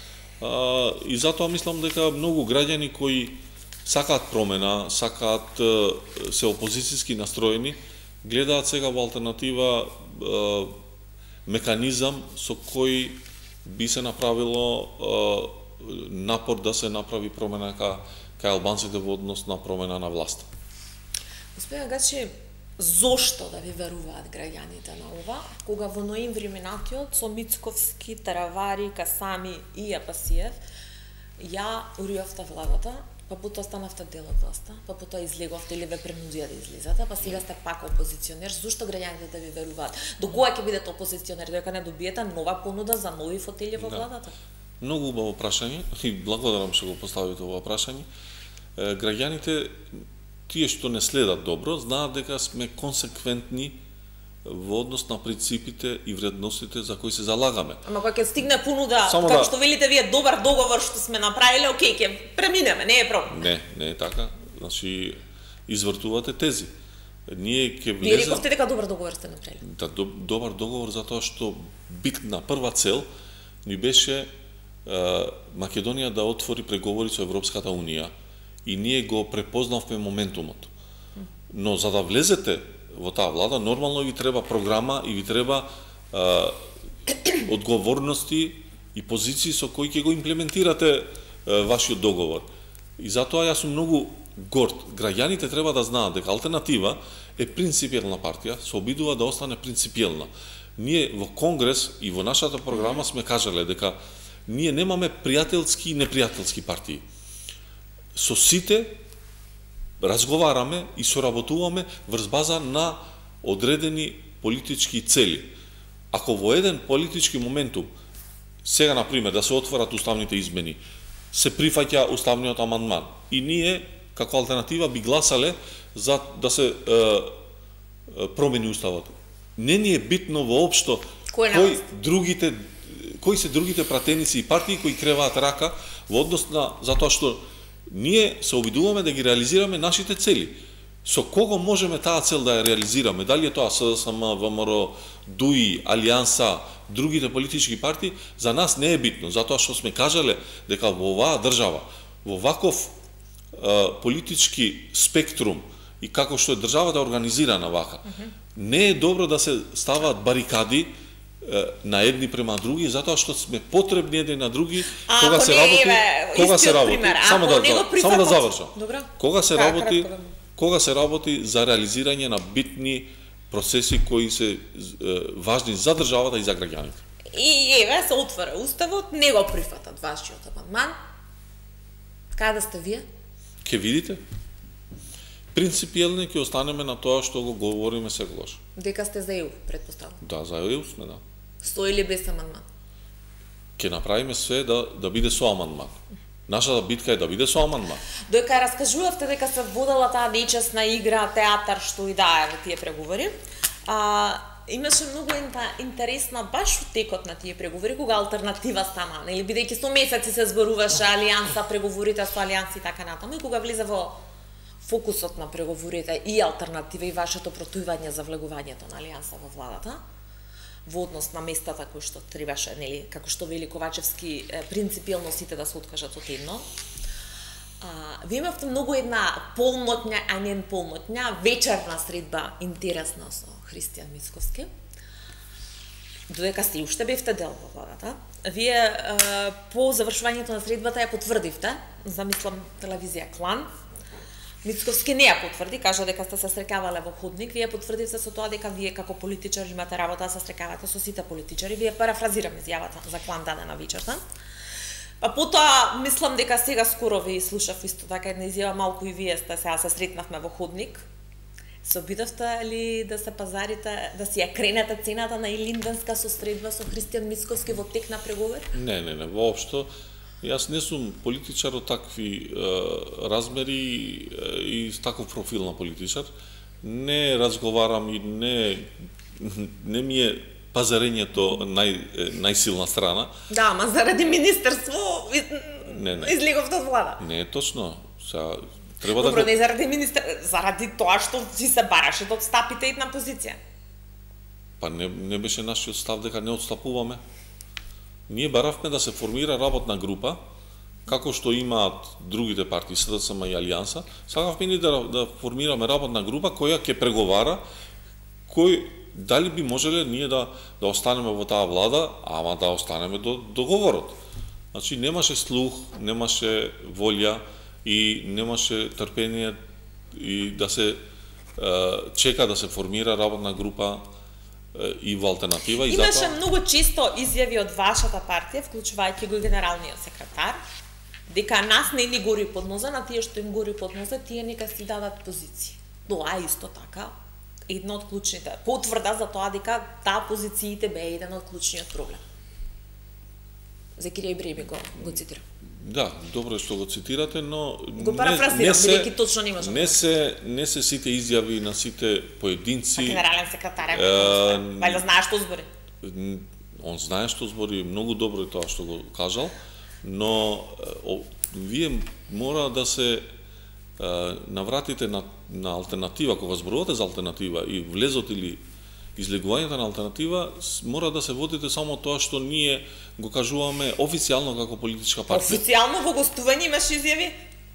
А, и затоа мислам дека многу граѓани кои сакаат промена, сакаат се опозицијски настроени, гледаат сега во алтернатива а, механизам со кој би се направило а, напор да се направи промена ка, ка албанците во однос на промена на власта. Господин Гачи, зошто да ви веруваат граѓаните на ова, кога во ноември минатиот со Мицковски, Таравари, Касами и Апасиев ја уриовте владата, па потоа станавте дел од власта, па потоа излеговте или ве принудија да излезате, па сега сте пак опозиционер, зошто граѓаните да ви веруваат? До кога ќе бидете опозиционер, додека не добиете нова понуда за нови фотели во владата? Да. Многу убаво прашање и благодарам што го поставите ова прашање. Граѓаните, тие што не следат добро, знаат дека сме консеквентни во однос на принципите и вредностите за кои се залагаме. Ама кога ќе стигне понуда, Само како да... што велите вие, добар договор што сме направиле, окей, ќе преминеме, не е проблем. Не, не е така. Значи, извртувате тези. Ние ќе влезем... Вие рековте дека добар договор сте направиле. Да, до, добар договор затоа што битна прва цел ни беше е, Македонија да отвори преговори со Европската Унија. И ние го препознавме моментумот. Но за да влезете во таа влада, нормално ви треба програма и ви треба а, одговорности и позиции со кои ќе го имплементирате а, вашиот договор. И затоа јас сум многу горд. Граѓаните треба да знаат дека алтернатива е принципиелна партија, се обидува да остане принципиелна. Ние во Конгрес и во нашата програма сме кажале дека ние немаме пријателски и непријателски партии. Со сите разговараме и соработуваме врз база на одредени политички цели. Ако во еден политички моментум, сега например да се отворат уставните измени, се прифаќа уставниот амандман и ние како алтернатива би гласале за да се е, е, промени уставот. Не ни е битно воопшто кој, кој другите кои се другите пратеници и партии кои креваат рака во однос на затоа што ние се обидуваме да ги реализираме нашите цели. Со кого можеме таа цел да ја реализираме? Дали е тоа СДСМ, ВМРО, ДУИ, Алијанса, другите политички партии, за нас не е битно, затоа што сме кажале дека во оваа држава, во ваков е, политички спектрум и како што е државата организирана вака, uh-huh. не е добро да се ставаат барикади на едни према други, затоа што сме потребни едни на други, а, кога се работи, е, кога се работи, пример, само да само да завршам. Добра. Кога се Кра, работи, кратко. кога се работи за реализирање на битни процеси кои се е, важни за државата и за граѓаните. И еве се отвора уставот, не го прифатат вашиот амандман. Каде сте вие? Ке видите? Принципиелни ќе останеме на тоа што го говориме секогаш. Дека сте за ЕУ, претпоставувам. Да, за ЕУ сме, да. Со или без амандман? Ке направиме све да да биде со амандман. Нашата битка е да биде со амандман. Додека раскажувавте дека се водела таа нечесна игра, театар, што и да е во тие преговори, а, имаше многу интересна баш во текот на тие преговори, кога алтернатива стана, нели, бидејќи со месеци се зборуваше Алијанса, преговорите со Алијанса и така натаму, и кога влезе во фокусот на преговорите и алтернатива и вашето противање за влегувањето на Алијанса во владата, во однос на местата кои што требаше, нели, како што вели Ковачевски, принципиелно сите да се откажат од едно. А, вие имавте многу една полноќна, а не полноќна, вечерна средба интересна со Христијан Мицковски. Додека сте уште бевте дел во владата, вие а, по завршувањето на средбата ја потврдивте, замислам телевизија Клан. Мицковски не ја потврди, кажа дека сте се срекавале во ходник, вие потврдивте со тоа дека вие како политичар имате работа да се срекавате со сите политичари, вие парафразирам изјавата за Клан дадена вечерта. Па потоа, мислам дека сега скоро ви слушав исто така една изјава, малку и вие сте, сега се сретнавме во ходник. Се обидовте ли да се пазарите, да си ја кренете цената на Илинденска со средба со Христијан Мицковски во тек на преговори? Не, не, не, воопшто. Јас не сум политичар од такви е, размери и с таков профил на политичар. Не разговарам и не не ми е пазарењето нај најсилна страна. Да, ма заради министерство не, не. излеговте од влада. Не е точно. Сега треба да Добро, го... не заради министер, заради тоа што си се бараше да отстапите една позиција. Па не, не беше нашиот став дека не отстапуваме. Ние баравме да се формира работна група, како што имаат другите партии, СДСМ и Алијанса. Сакавме ние да, да формираме работна група која ќе преговара кој дали би можеле ние да да останеме во таа влада, ама да останеме до договорот. Значи немаше слух, немаше волја и немаше трпение и да се е, чека да се формира работна група е, и во алтернатива. И имаше затоа... многу често изјави од вашата партија, вклучувајќи го и генералниот секретар, дека нас не ни гори под ноза, на тие што им гори под ноза, тие нека си дадат позиции. Тоа е исто така една од клучните потврда за тоа дека таа позициите беа еден од клучниот проблем. Закирија Ибрахими го, го цитира. Да, добро е што го цитирате, но го парафразирам, бидејќи точно не можам. Не се не се сите изјави на сите поединци. А генерален секретар е, вајда знае што збори. Он знае што збори, многу добро е тоа што го кажал, но о, вие мора да се е, навратите на на алтернатива, кога зборувате за алтернатива и влезот или излегувањето на алтернатива, мора да се водите само тоа што ние го кажуваме официјално како политичка партија. Официјално во гостување имаш изјави?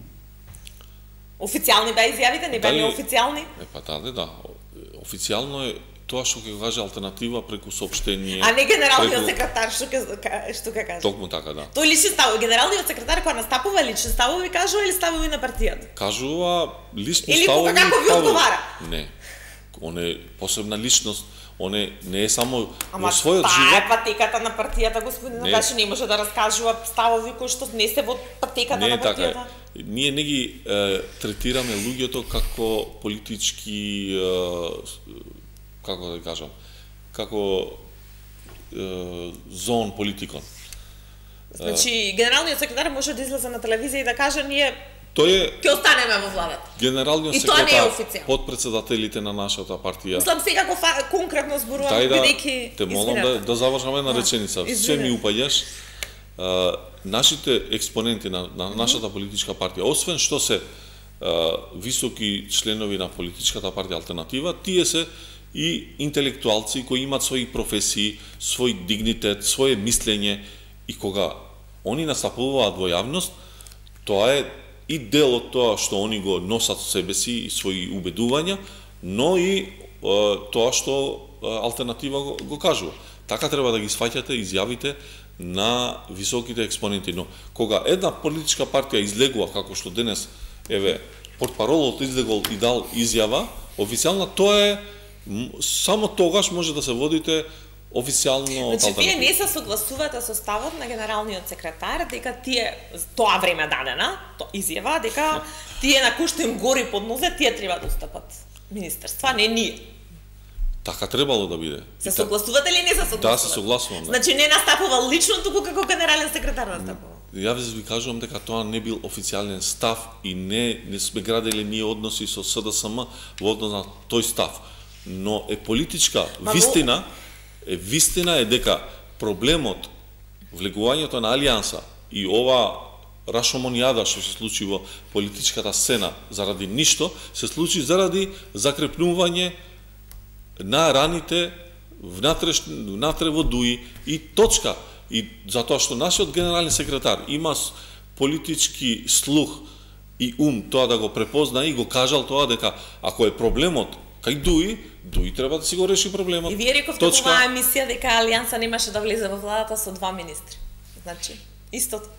Официјални беа изјавите, не беа неофицијални? Е, па да, да. Официјално е тоа што ќе го каже алтернатива преку соопштение. А не генералниот преку... секретар што ќе што ќе каже. Токму така, да. Тој лични ставови, генералниот секретар кога настапува лични ставови кажува или ставови на партијата? Кажува лични или ставови. Или како ви одговара? Не. Он е посебна личност. Он е не е само Ама во својот живот. Ама таа е патеката на партијата, господин Накаши, не може да раскажува ставови кои што не се во патеката не на партијата. Така е. Ние не ги е, третираме луѓето како политички е, како да кажам, како е, зон политикон. Значи, генералниот секретар може да излезе на телевизија и да каже ние Тој е ќе останеме во владата. Генералниот секретар, подпредседателите на нашата партија. Мислам сега го конкретно зборувам да, бидејќи те молам да да завршаме една реченица. Се ми упаѓаш. Нашите експоненти на, на нашата политичка партија, освен што се а, високи членови на политичката партија Алтернатива, тие се и интелектуалци кои имаат своји професии, свој дигнитет, свое мислење, и кога они настапуваат во јавност, тоа е и дел од тоа што они го носат со себе си и своји убедувања, но и е, тоа што е, Алтернатива го, го кажува. Така треба да ги сваќате изјавите на високите експоненти. Но кога една политичка партија излегува, како што денес, еве, портпаролот излегол и дал изјава, официјална, тоа е, само тогаш може да се водите официјално од Значи, вие не се согласувате со ставот на генералниот секретар дека тие тоа време дадена, тоа изјава дека тие на кои што им гори под нозе, тие треба да устапат министерства, не ние. Така требало да биде. Се согласувате или не се согласувате? Да, се согласувам. Да. Значи не настапува лично, туку како генерален секретар настапува. Јас ви кажувам дека тоа не бил официјален став и не не сме градели ние односи со СДСМ во однос на тој став. Но е политичка Ма, вистина, е вистина е дека проблемот влегувањето на Алијанса и ова рашомонијада што се случи во политичката сцена заради ништо, се случи заради закрепнување на раните внатре, внатре во ДУИ и точка. И затоа што нашиот генерален секретар има политички слух и ум тоа да го препозна и го кажал тоа дека ако е проблемот кај ДУИ, ДУИ треба да си го реши проблемот. И вие рековте во оваа емисија дека Алијанса немаше да влезе во владата со два министри. Значи, истото.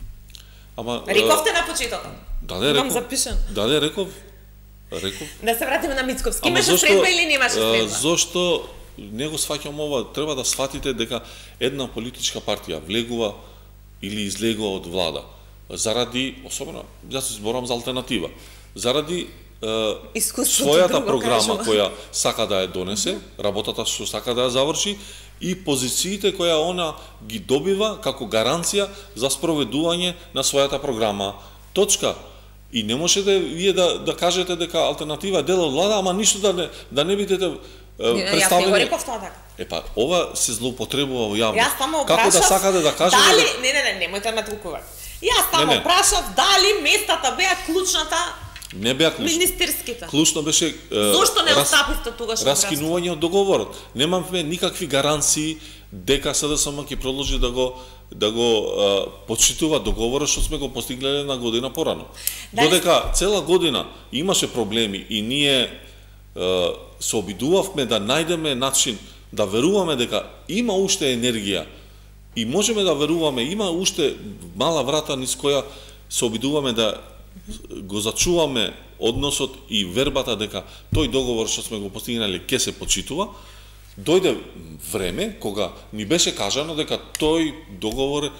Ама рековте на почетокот. Да, не реков. Запишан. Да, не реков. Реков. Да се вратиме на Мицковски. Имаше средба или немаше средба? Зошто не го сваќам ова, треба да сватите дека една политичка партија влегува или излегува од влада заради, особено, јас зборам за Алтернатива, заради е, својата програма која сака да ја донесе, работата што сака да ја заврши и позициите која она ги добива како гаранција за спроведување на својата програма. Точка. И не можете вие да да кажете дека Алтернатива е дел од влада, ама ништо да не да не бидете представени. Јас не го реков тоа така. Епа, ова се злоупотребува во јавност. Јас само Како да сакате да кажете? Дали, не, не, не, немојте ме толкува. Јас тамо прашав дали местата беа клучната. Не беа клучно. Министерските. Клучно беше Зошто не отстапивте тогаш? Раскинување од договорот. Немавме никакви гаранции дека СДСМ ќе продолжи да го да го а, почитува договорот што сме го постигнале на година порано. Дали... Додека цела година имаше проблеми и ние а, се обидувавме да најдеме начин да веруваме дека има уште енергија и можеме да веруваме, има уште мала врата низ која се обидуваме да го зачуваме односот и вербата дека тој договор што сме го постигнале ќе се почитува, дојде време кога ни беше кажано дека тој договор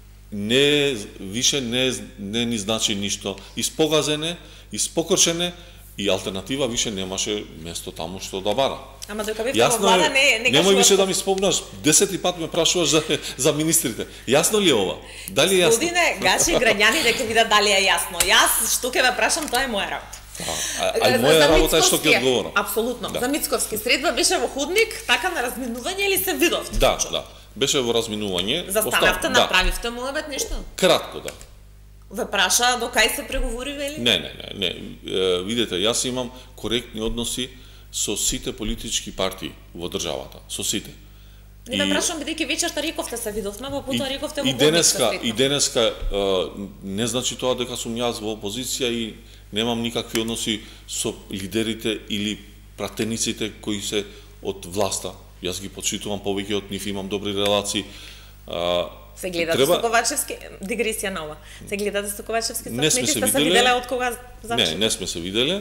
не више не не ни значи ништо, испогазене, испокршене и алтернатива више немаше место таму што да бара. Ама дека бевте во влада не не немој више да ми спомнаш, десети пат ме прашуваш за за министрите. Јасно ли е ова? Дали е јасно? Господине, гачи граѓани дека видат дали е јасно. Јас што ќе ве прашам, тоа е моја работа. А, а, а моја работа е што ќе одговорам. Апсолутно. Да. За Мицковски средба беше во ходник, така на разминување или се видовте? Да, да. Беше во разминување. Застанавте, да. Направивте муабет нешто? Кратко, да. Ве праша до кај се преговори вели? Не, не, не, не. Е, видете, јас имам коректни односи со сите политички партии во државата, со сите. Не ве прашам бидејќи вечерта рековте се видовме, во потоа рековте во и денеска, и денеска е, не значи тоа дека сум јас во опозиција и немам никакви односи со лидерите или пратениците кои се од власта. Јас ги почитувам повеќе од нив, имам добри релации. А, се гледате треба... со Ковачевски, дигресија нова. Се гледате со Ковачевски, не сме се виделе, се виделе од кога заврши? Не, не сме се виделе,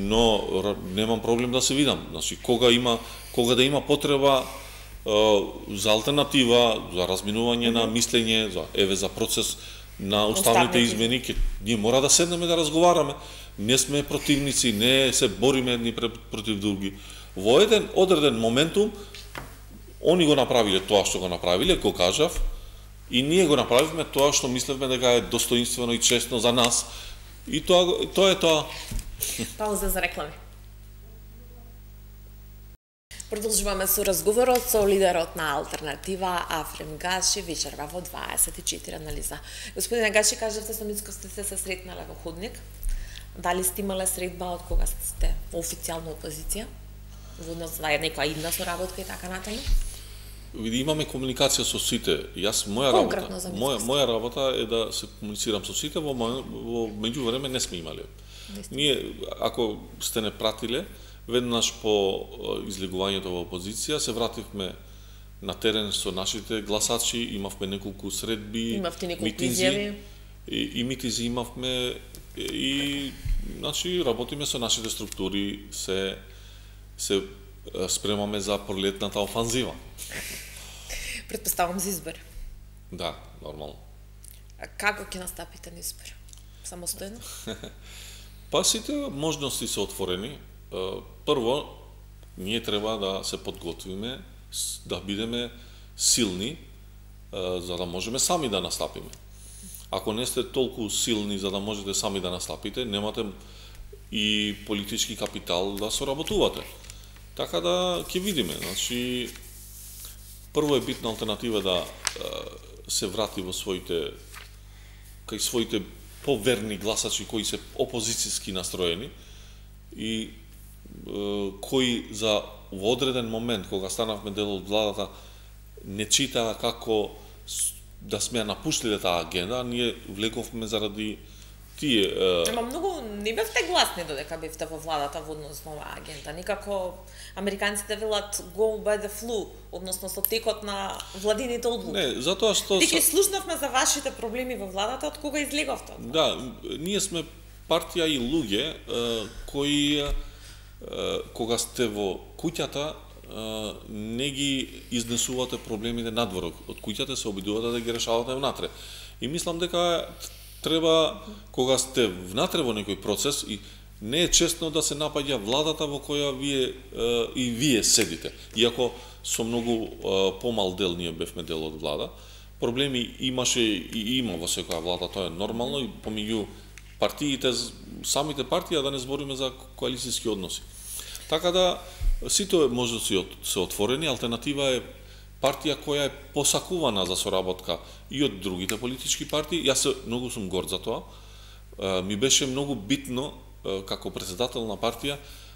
но немам проблем да се видам. Значи кога има кога да има потреба а, за алтернатива, за разминување mm -hmm. на мислење, за еве за процес на уставните измени, ке, ние мора да седнеме да разговараме. Не сме противници, не се бориме едни против други. Во еден одреден моментум они го направиле тоа што го направиле, го кажав, и ние го направивме тоа што мислевме дека е достоинствено и честно за нас. И тоа тоа е тоа. Пауза за реклами. Продолжуваме со разговорот со лидерот на алтернатива Афрем Гачи вечерва во дваесет и четири анализа. Господине Гачи, кажавте со Мицковски сте се сретнале во ходник. Дали сте имале средба од кога сте официјално опозиција? Во однос на некоја идна соработка и така натаму? Види, имаме комуникација со сите. Јас моја работа, моја моја работа е да се комуницирам со сите, во во меѓувреме не сме имале. Ние ако сте не пратиле, веднаш по излегувањето во опозиција се вративме на терен со нашите гласачи, имавме неколку средби, имавте неколку изјави и, и митинзи имавме и значи работиме со нашите структури, се се спремаме за пролетната офанзива. Претпоставам за избори. Да, нормално. А како ќе настапите на избори? Самостојно? Па сите можности се отворени. Прво, ние треба да се подготвиме, да бидеме силни, за да можеме сами да настапиме. Ако не сте толку силни за да можете сами да настапите, немате и политички капитал да соработувате. Така да ќе видиме. Значи, прво е битна алтернатива да се врати во своите кај своите поверни гласачи кои се опозицијски настроени и кои за во одреден момент кога станавме дел од владата не читаа како да сме напуштиле таа агенда, ние влековме заради тие. Ама многу не бевте гласни додека бевте во владата во однос на оваа агенда. Никако американците велат go by the flu, односно со текот на владините одлуки. Не, затоа што Дека слушнавме за вашите проблеми во владата од кога излеговте. Да, ние сме партија и луѓе кои кога сте во куќата не ги изнесувате проблемите надвор од куќата, се обидувате да ги решавате внатре. И мислам дека треба кога сте внатре во некој процес и не е честно да се напаѓа владата во која вие и вие седите. Иако со многу помал дел ние бевме дел од влада, проблеми имаше и има во секоја влада, тоа е нормално и помеѓу партиите, самите партии, да не збориме за коалицијски односи. Така да сите можности се отворени, алтернатива е партија која е посакувана за соработка и од другите политички партии. Јас се многу сум горд за тоа. Ми беше многу битно како председател на партија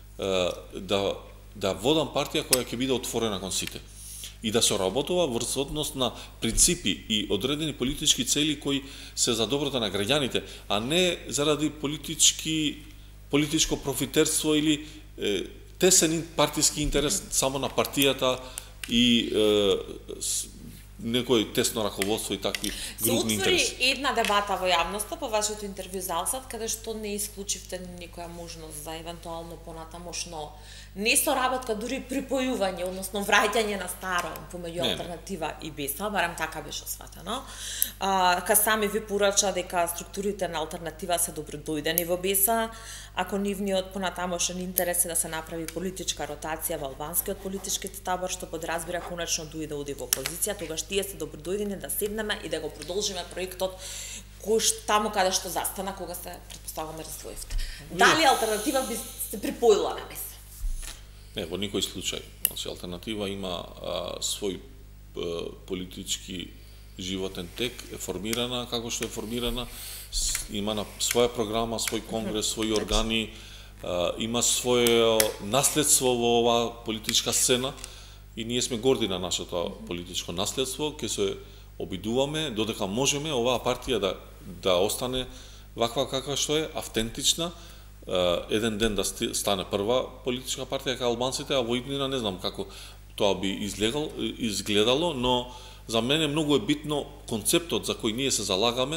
да да водам партија која ќе биде отворена кон сите и да се работува врз однос на принципи и одредени политички цели кои се за доброто на граѓаните, а не заради политички политичко профитерство или е, тесен партиски интерес само на партијата и е, с, некој тесно раководство и такви групни интереси. Се отвори една дебата во јавноста по вашето интервју за Алсат, каде што не исклучивте никоја можност за евентуално понатамошно не соработка, дури припојување, односно враќање на старо помеѓу алтернатива и БЕСА, барем така беше сватено. А, ка сами ви порача дека структурите на алтернатива се добродојдени во БЕСА, ако нивниот понатамошен интерес е да се направи политичка ротација во албанскиот политички табор, што подразбира конечно дуи да оди во опозиција, тогаш тие се добродојдени да седнеме и да го продолжиме проектот кој таму каде што застана кога се претпоставуваме раздвоивте. Дали алтернатива би се припојила на БЕСА? Не, во никој случај. Значи, алтернатива има а, свој а, политички животен тек, е формирана како што е формирана, има на своја програма, свој конгрес, своји органи, а, има свое наследство во оваа политичка сцена и ние сме горди на нашето политичко наследство, ќе се обидуваме додека можеме оваа партија да да остане ваква каква што е, автентична, еден ден да стане прва политичка партија кај албанците, а во иднина не знам како тоа би изгледало, изгледало, но за мене многу е битно концептот за кој ние се залагаме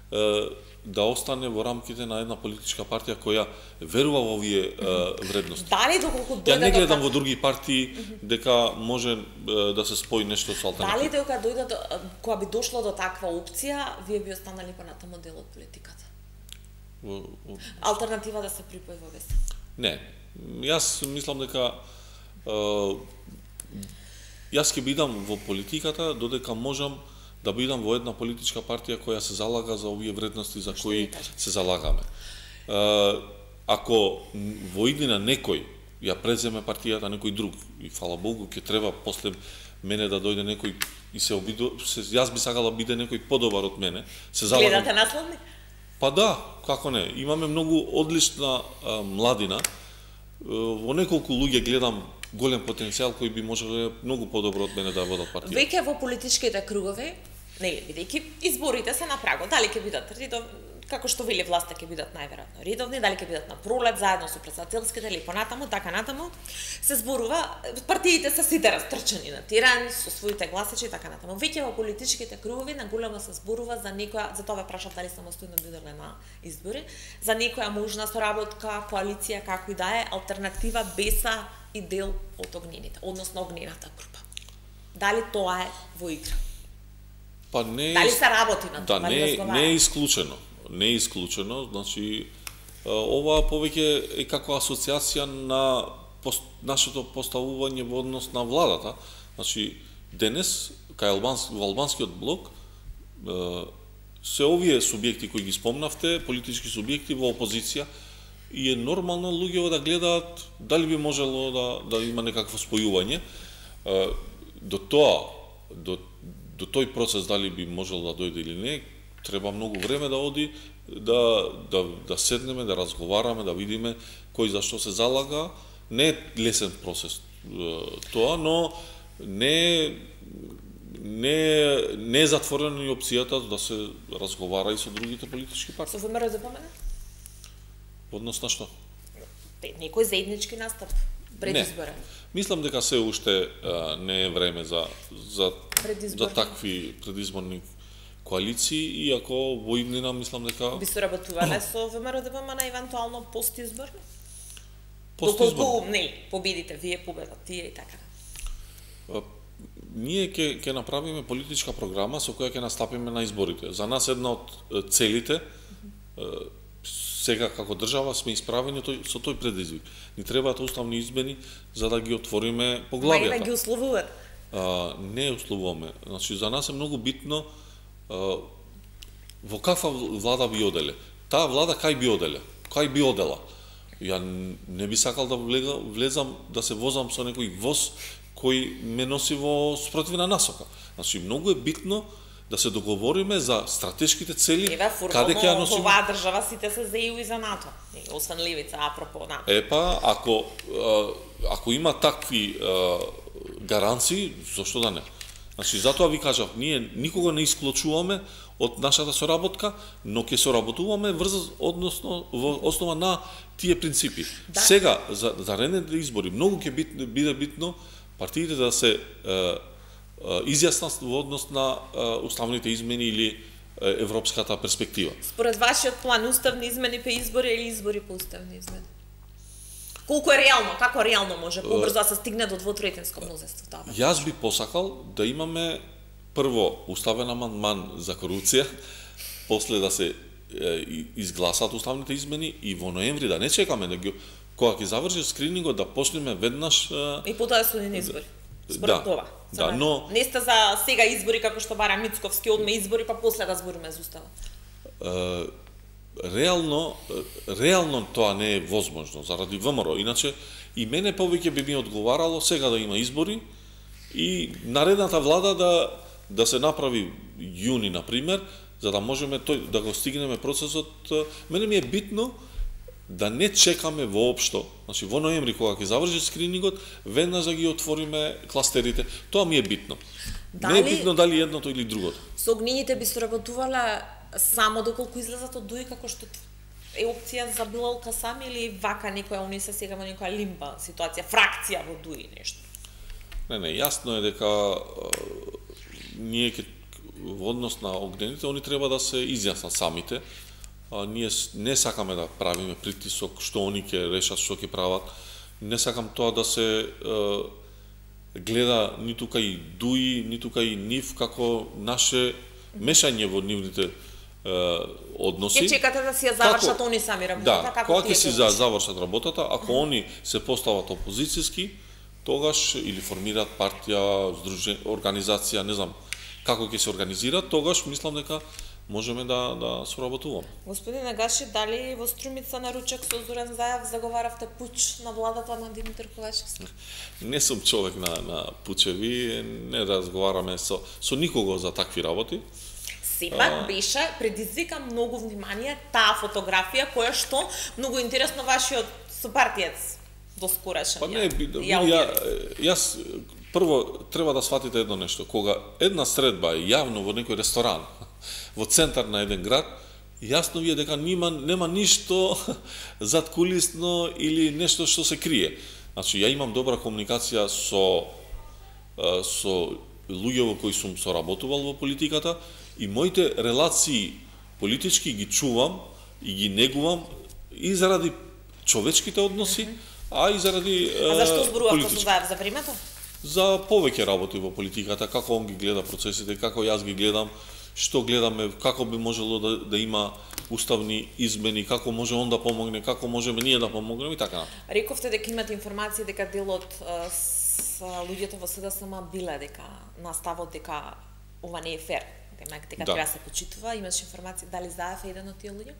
да остане во рамките на една политичка партија која верува во овие вредности. Дали доколку дојде Ја не гледам во други партии дека може да се спои нешто со алтернатива. Дали дека дојде до, кога би дошло до таква опција, вие би останали понатаму дел од политиката? Во, во... Алтернатива да се припои во БЕСА? Не. Јас мислам дека е, јас ќе бидам во политиката додека можам да бидам во една политичка партија која се залага за овие вредности за кои се залагаме. Е, ако во иднина некој ја преземе партијата, некој друг, и фала Богу, ќе треба после мене да дојде некој и се обиду, се, јас би сакала да биде некој подобар од мене. Се залагам... Гледате наследник? Па да, како не. Имаме многу одлична а, младина. Во неколку луѓе гледам голем потенцијал кој би можеле многу подобро од мене да водат партија. Веќе во политичките кругови, не бидејќи изборите се на прагот, дали ќе бидат редов, како што вели власта ќе бидат најверојатно редовни, дали ќе бидат на пролет заедно со претседателските или понатаму, така натаму, се зборува, партиите се сите растрчани на терен со своите гласачи и така натаму. Веќе во политичките кругови на големо се зборува за некоја, за тоа прашав дали самостојно биделе на избори, за некоја можна соработка, коалиција, како и да е, алтернатива БЕСА и дел од огнените, односно огнената група. Дали тоа е во игра? Па не. Дали се работи на тоа? Да, не, не е исклучено. Не е исклучено, значи ова повеќе е како асоциација на пост, нашето поставување во однос на владата. Значи денес кај албанс, во албанскиот блок се овие субјекти кои ги спомнавте, политички субјекти во опозиција, и е нормално луѓето да гледаат дали би можело да да има некакво спојување. До тоа, до до тој процес дали би можело да дојде или не, треба многу време да оди, да, да, да седнеме, да разговараме, да видиме кој зашто се залага. Не е лесен процес тоа, но не, не, не е затворена и опцијата да се разговара и со другите политички партии. Со ВМРО да помена? Однос на што? Некој заеднички настап пред избора. Мислам дека се уште а, не е време за за за такви предизборни коалиции, иако во иднина мислам дека би соработувале со ВМРО да помена евентуално постизборно. Постизборно. Доколку не победите вие, победат тие и така. А, ние ќе ќе направиме политичка програма со која ќе настапиме на изборите. За нас една од целите сега како држава сме исправени тој, со тој предизвик. Ни требаат уставни измени за да ги отвориме поглавијата. Ма и да ги условуват. А, не условуваме. Значи за нас е многу битно а, во каква влада би оделе. Таа влада кај би оделе? Кај би одела? Ја не би сакал да влезам да се возам со некој воз кој ме носи во спротивна насока. Значи, многу е битно да се договориме за стратешките цели, Еве, каде ќе ја носиме. Во оваа држава сите се за ЕУ и за НАТО. Освен левица, апропо НАТО. Епа, ако ако има такви гаранции, зошто да не? Значи, затоа ви кажав, ние никога не исклучуваме од нашата соработка, но ќе соработуваме врз односно во основа на тие принципи. Да. Сега за за наредните избори многу ќе бит, биде битно партиите да се е, изјаснат во однос на уставните измени или европската перспектива. Според вашиот план, уставни измени по избори или избори по уставни измени? Колку е реално, како реално може побрзо да се стигне до двотретинско мнозинство тоа? Јас би посакал да имаме прво уставен амандман за корупција, после да се е, изгласат уставните измени и во ноември да не чекаме да ги кога ќе заврши скринингот да почнеме веднаш е... и потоа студени избори. Според да, това. Да, но не сте за сега избори како што бара Мицковски, одме избори па после да збориме за устава. Е, реално реално тоа не е возможно заради ВМРО, иначе и мене повеќе би ми одговарало сега да има избори и наредната влада да да се направи јуни на пример, за да можеме тој да го стигнеме процесот. Мене ми е битно да не чекаме воопшто, значи во ноември кога ќе заврши скринингот, веднаш да ги отвориме кластерите. Тоа ми е битно. Дали, не е битно дали едното или другото. Со огнините би соработувале само доколку излезат од ДУИ како што е опција за Билал Касам или вака некоја уни се сега во некоја лимба ситуација, фракција во ДУИ нешто? Не, не, јасно е дека е, ние ке, во однос на огнените, они треба да се изјаснат самите. А, ние не сакаме да правиме притисок што они ќе решат што ќе прават. Не сакам тоа да се е, гледа ниту кај ДУИ, ниту кај НИФ како наше мешање во нивните е, односи. Ќе чекате да си ја завршат како, они сами работата, да, како кога ќе си за, завршат работата, ако mm -hmm. они се постават опозицијски, тогаш или формираат партија, здружен, организација, не знам како ќе се организираат, тогаш мислам дека можеме да да соработуваме. Господин Агаши, дали во Струмица на ручек со Зоран Заев заговаравте пуч на владата на Димитар Ковачевски? Не сум човек на на пучеви, не разговараме со со никого за такви работи. Сепак а... беше предизвика многу внимание таа фотографија која што многу интересно вашиот сопартиец доскорешен. Па не, ја, ја, јас прво треба да сватите едно нешто. Кога една средба е јавно во некој ресторан, во центар на еден град, јасно ви е дека нема, нема ништо задкулисно или нешто што се крие. Значи, ја имам добра комуникација со, со луѓе кои сум соработувал во политиката и моите релации политички ги чувам и ги негувам и заради човечките односи, а и заради А зашто зборувавте со Заев за времето? За повеќе работи во политиката, како он ги гледа процесите, како јас ги гледам, што гледаме, како би можело да, да има уставни измени, како може он да помогне, како можеме ние да помогнеме и така натаму. Рековте дека имате информација дека дел од с луѓето во СДСМ биле дека наставот дека ова не е фер, дека дека да. треба да се почитува, имаш информација дали Заев е еден од тие луѓе?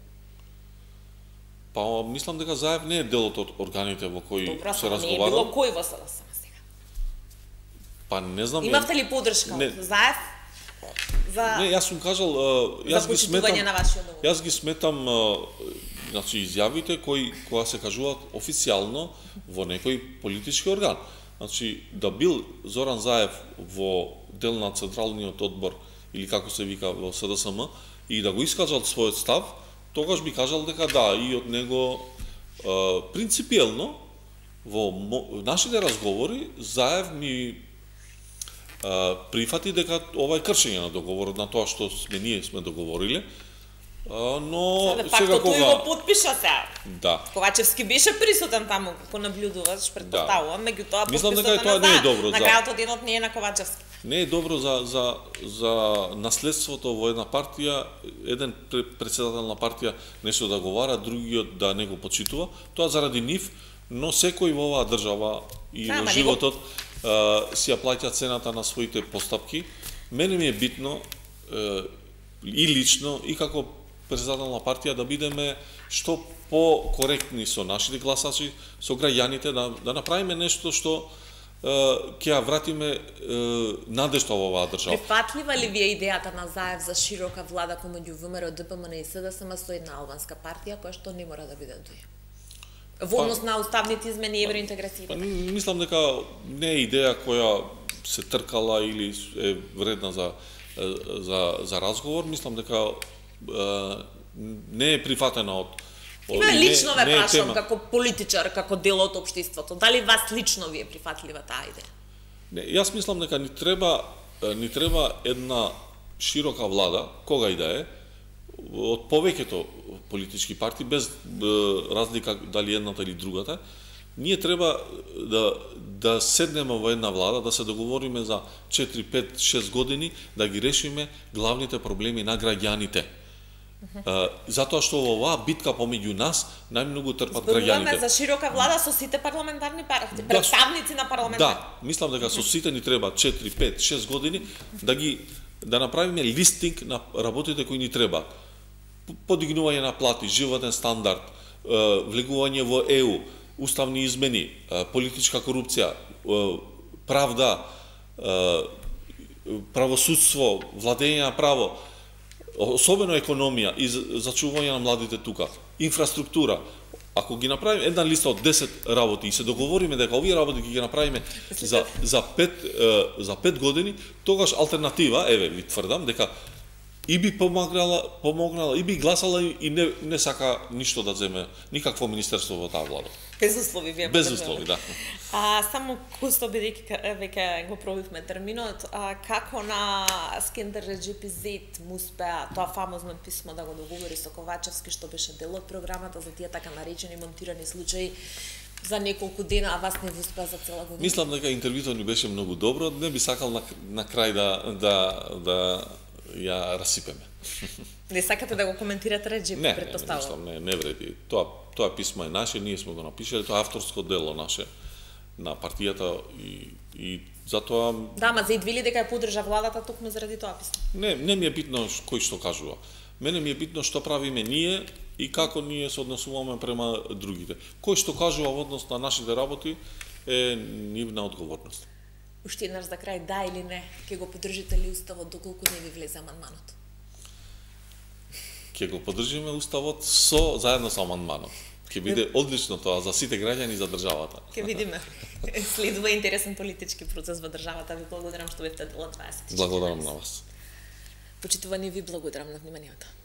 Па мислам дека Заев не е дел од органите во кои Добра, се разговара. Не е било кој во СДСМ сега? Па не знам. Имавте ли поддршка од Заев? За... Не, јас сум кажал, јас ги сметам, јас ги сметам, значи изјавите кои кога се кажуваат официјално во некој политички орган. Значи да бил Зоран Заев во дел на централниот одбор или како се вика во СДСМ и да го искажал својот став, тогаш би кажал дека да, и од него принципиелно во нашите разговори Заев ми прифати дека ова е кршење на договорот, на тоа што сме ние сме договориле. Но сега, сега кога тој го подпиша сега. Да. Ковачевски беше присутен таму како наблюдуваш, предпоставувам, да. меѓутоа мислам дека тоа не е добро на крајот денот не е на Ковачевски. Не е добро за за за наследството во една партија, еден претседател на партија нешто да говори, другиот да не го почитува, тоа заради нив, но секој во оваа држава и да, во животот Uh, си ја плаќа цената на своите постапки. Мене ми е битно uh, и лично и како председател на партија да бидеме што по-коректни со нашите гласачи, со граѓаните, да, да направиме нешто што ќе ја вратиме надежта во оваа држава. Прифатлива ли ви е идејата на заев за широка влада помеѓу ВМРО, ДПМН и СДСМ со една албанска партија која што не мора да биде дуја? Во однос на уставните измени и евроинтеграцијата. Мислам дека не е идеја која се тркала или е вредна за за за разговор. Мислам дека не е прифатена од Има лично ве прашам како политичар, како дел од општеството. Дали вас лично ви е прифатлива таа идеја? Не, јас мислам дека ни треба ни треба една широка влада, кога и да е, од повеќето политички партии, без разлика дали едната или другата. Ние треба да да седнеме во една влада, да се договориме за четири, пет, шест години, да ги решиме главните проблеми на граѓаните. Uh, затоа што во оваа битка помеѓу нас најмногу трпат граѓаните. Зборуваме за широка влада со сите парламентарни партии, представници на парламентот. Да, мислам дека со сите ни треба четири, пет, шест години да ги да направиме листинг на работите кои ни треба. Подигнување на плати, животен стандард, влегување во Е У, уставни измени, политичка корупција, правда, правосудство, владење на право, особено економија и зачување на младите тука, инфраструктура. Ако ги направиме една листа од десет работи и се договориме дека овие работи ги ги направиме за за пет за пет години, тогаш алтернатива, еве ви тврдам дека и би помогнала, помогнала и би гласала и не не сака ништо да земе никакво министерство во таа влада. Без услови вие. Без услови, да. А само кусто бидејќи веќе го пробивме терминот, а, како на Скендер Реджепи-Зет му успеа тоа фамозно писмо да го договори со Ковачевски, што беше дел од програмата за тие така наречени монтирани случаи за неколку дена, а вас не ви успеа за цела година? Мислам дека интервјуто ни беше многу добро, не би сакал на, на крај да да да ја расипеме. Не сакате да го коментирате Реджепи, не, претпоставувам? Не, не, не вреди. Тоа тоа писмо е наше, ние сме го напишале, тоа е авторско дело наше на партијата и и затоа Да, ма заидвили дека ја поддржа владата токму заради тоа писмо. Не, не ми е битно кој што кажува. Мене ми е битно што правиме ние и како ние се однесуваме према другите. Кој што кажува во однос на нашите работи е нивна одговорност. Уште еднаш за крај, да или не, ќе го поддржите ли уставот доколку не ви влезе амандманот? Ќе го поддржиме уставот со заедно со амандманот. Ќе биде одлично тоа за сите граѓани и за државата. Ќе видиме. Следува интересен политички процес во државата. Ви благодарам што бевте дел од дваесет и четири. Благодарам на вас. Почитувани, ви благодарам на вниманието.